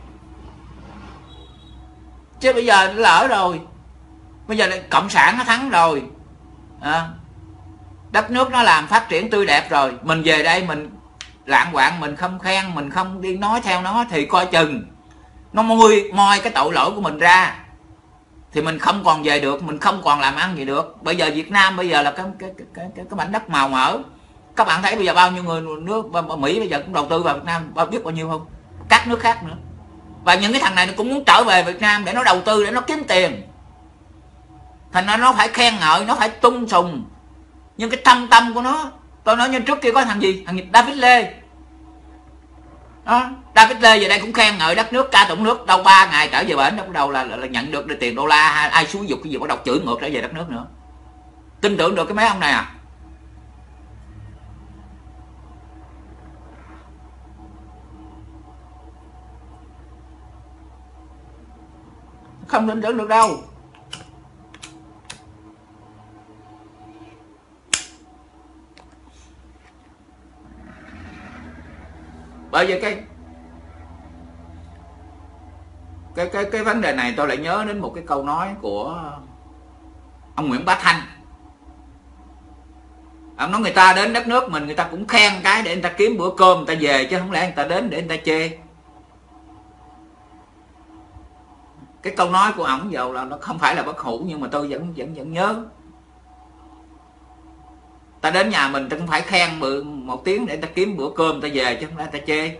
Chứ bây giờ nó lỡ rồi, bây giờ cộng sản nó thắng rồi, à, đất nước nó làm phát triển tươi đẹp rồi, mình về đây mình lạng quạng, mình không khen, mình không đi nói theo nó thì coi chừng nó môi moi cái tội lỗi của mình ra, thì mình không còn về được, mình không còn làm ăn gì được. Bây giờ Việt Nam bây giờ là cái cái cái cái, cái mảnh đất màu mỡ. Các bạn thấy bây giờ bao nhiêu người nước Mỹ bây giờ cũng đầu tư vào Việt Nam, bao biết bao nhiêu không? Các nước khác nữa. Và những cái thằng này nó cũng muốn trở về Việt Nam để nó đầu tư, để nó kiếm tiền. Thành ra nó phải khen ngợi, nó phải tung sùng. Nhưng cái thâm tâm của nó, tôi nói như trước kia có thằng gì? Thằng David Lê. Đó, David Lê về đây cũng khen ngợi đất nước, ca tụng nước, đâu ba ngày trở về bển, bắt đầu là, là, là nhận được tiền đô la, ai xúi dục cái gì bắt đầu chửi ngược trở về đất nước nữa. Tin tưởng được cái mấy ông này à? Không tin tưởng được đâu. Bởi vì cái cái cái cái vấn đề này tôi lại nhớ đến một cái câu nói của ông Nguyễn Bá Thanh. Ông nói người ta đến đất nước mình, người ta cũng khen cái để người ta kiếm bữa cơm người ta về, chứ không lẽ người ta đến để người ta chê. Cái câu nói của ổng dầu là nó không phải là bất hủ, nhưng mà tôi vẫn vẫn vẫn nhớ. Ta đến nhà mình ta cũng phải khen bữa một tiếng để ta kiếm bữa cơm ta về, chứ không lẽ ta chê.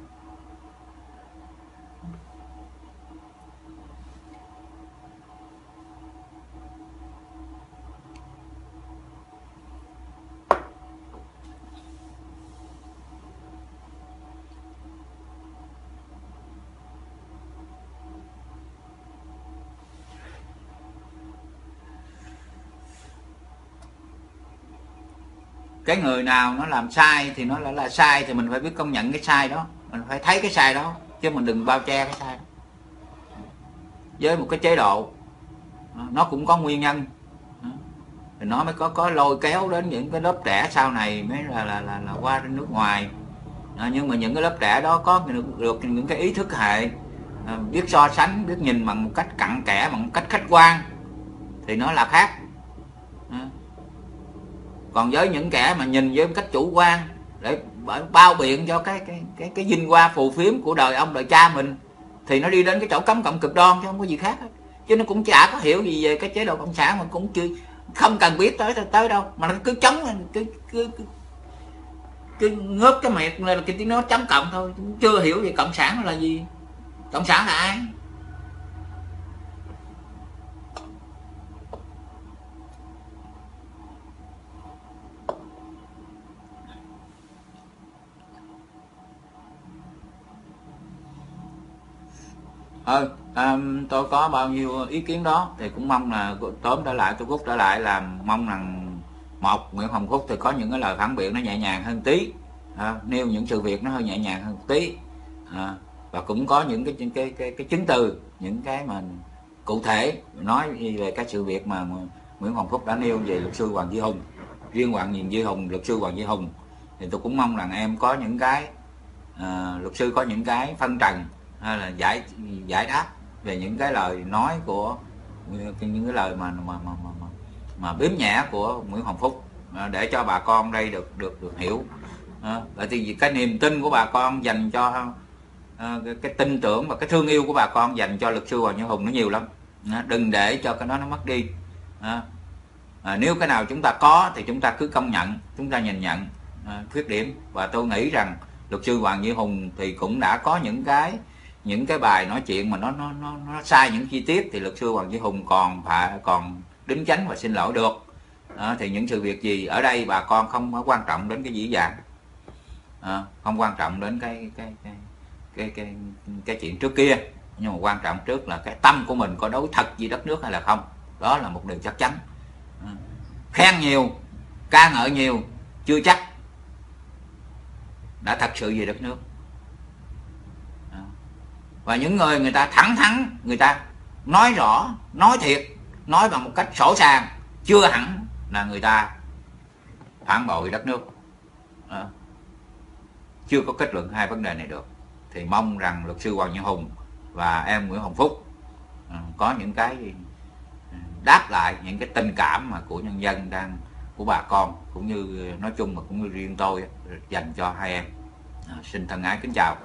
Cái người nào nó làm sai thì nó là, là sai, thì mình phải biết công nhận cái sai đó, mình phải thấy cái sai đó, chứ mình đừng bao che cái sai đó. Với một cái chế độ nó cũng có nguyên nhân, thì nó mới có có lôi kéo đến những cái lớp trẻ sau này mới là là là, là qua nước ngoài. À, nhưng mà những cái lớp trẻ đó có được, được những cái ý thức hệ, à, biết so sánh, biết nhìn bằng một cách cặn kẽ, bằng một cách khách quan thì nó là khác. À. Còn với những kẻ mà nhìn với một cách chủ quan để bao biện cho cái cái cái cái vinh hoa phù phiếm của đời ông đời cha mình, thì nó đi đến cái chỗ cấm cộng cực đoan chứ không có gì khác hết. chứ nó cũng chả có hiểu gì về cái chế độ cộng sản, mà cũng chưa không cần biết tới tới đâu, mà nó cứ chống cứ cứ cứ, cứ ngớp cái miệng là cái tiếng nói chấm cộng thôi, chưa hiểu về cộng sản là gì, cộng sản là ai. ờ à, tôi có bao nhiêu ý kiến đó thì cũng mong là tóm trở lại, tôi rút trở lại là mong rằng một, Nguyễn Hồng Phúc thì có những cái lời phản biện nó nhẹ nhàng hơn tí, à, nêu những sự việc nó hơi nhẹ nhàng hơn tí, à, và cũng có những cái cái cái cái, cái chứng từ, những cái mà cụ thể nói về các sự việc mà Nguyễn Hồng Phúc đã nêu về luật sư Hoàng Duy Hùng. Riêng Hoàng Duy Hùng, luật sư Hoàng Duy Hùng thì tôi cũng mong rằng em có những cái à, luật sư có những cái phân trần hay là giải giải đáp về những cái lời nói của những cái lời mà mà mà mà, mà biếm nhẹ của Nguyễn Hồng Phúc, để cho bà con đây được được được hiểu. À, bởi vì cái niềm tin của bà con dành cho à, cái, cái tin tưởng và cái thương yêu của bà con dành cho luật sư Hoàng Duy Hùng nó nhiều lắm. À, đừng để cho cái đó nó mất đi. À, à, nếu cái nào chúng ta có thì chúng ta cứ công nhận, chúng ta nhìn nhận à, khuyết điểm, và tôi nghĩ rằng luật sư Hoàng Duy Hùng thì cũng đã có những cái những cái bài nói chuyện mà nó nó nó, nó sai những chi tiết, thì luật sư Hoàng Duy Hùng còn phải còn đính chánh và xin lỗi được. À, thì những sự việc gì ở đây bà con không có quan trọng đến cái dĩ dạng, à, không quan trọng đến cái cái cái cái cái cái chuyện trước kia, nhưng mà quan trọng trước là cái tâm của mình có đối thật với đất nước hay là không, đó là một điều chắc chắn. À, khen nhiều, ca ngợi nhiều chưa chắc đã thật sự về đất nước. À, và những người người ta thẳng thắn, người ta nói rõ, nói thiệt, nói bằng một cách sổ sàng, chưa hẳn là người ta phản bội đất nước. À, chưa có kết luận hai vấn đề này được. Thì mong rằng luật sư Hoàng Duy Hùng và em Nguyễn Hồng Phúc à, có những cái đáp lại những cái tình cảm mà của nhân dân đang, của bà con cũng như nói chung mà cũng như riêng tôi dành cho hai em. À, xin thân ái kính chào.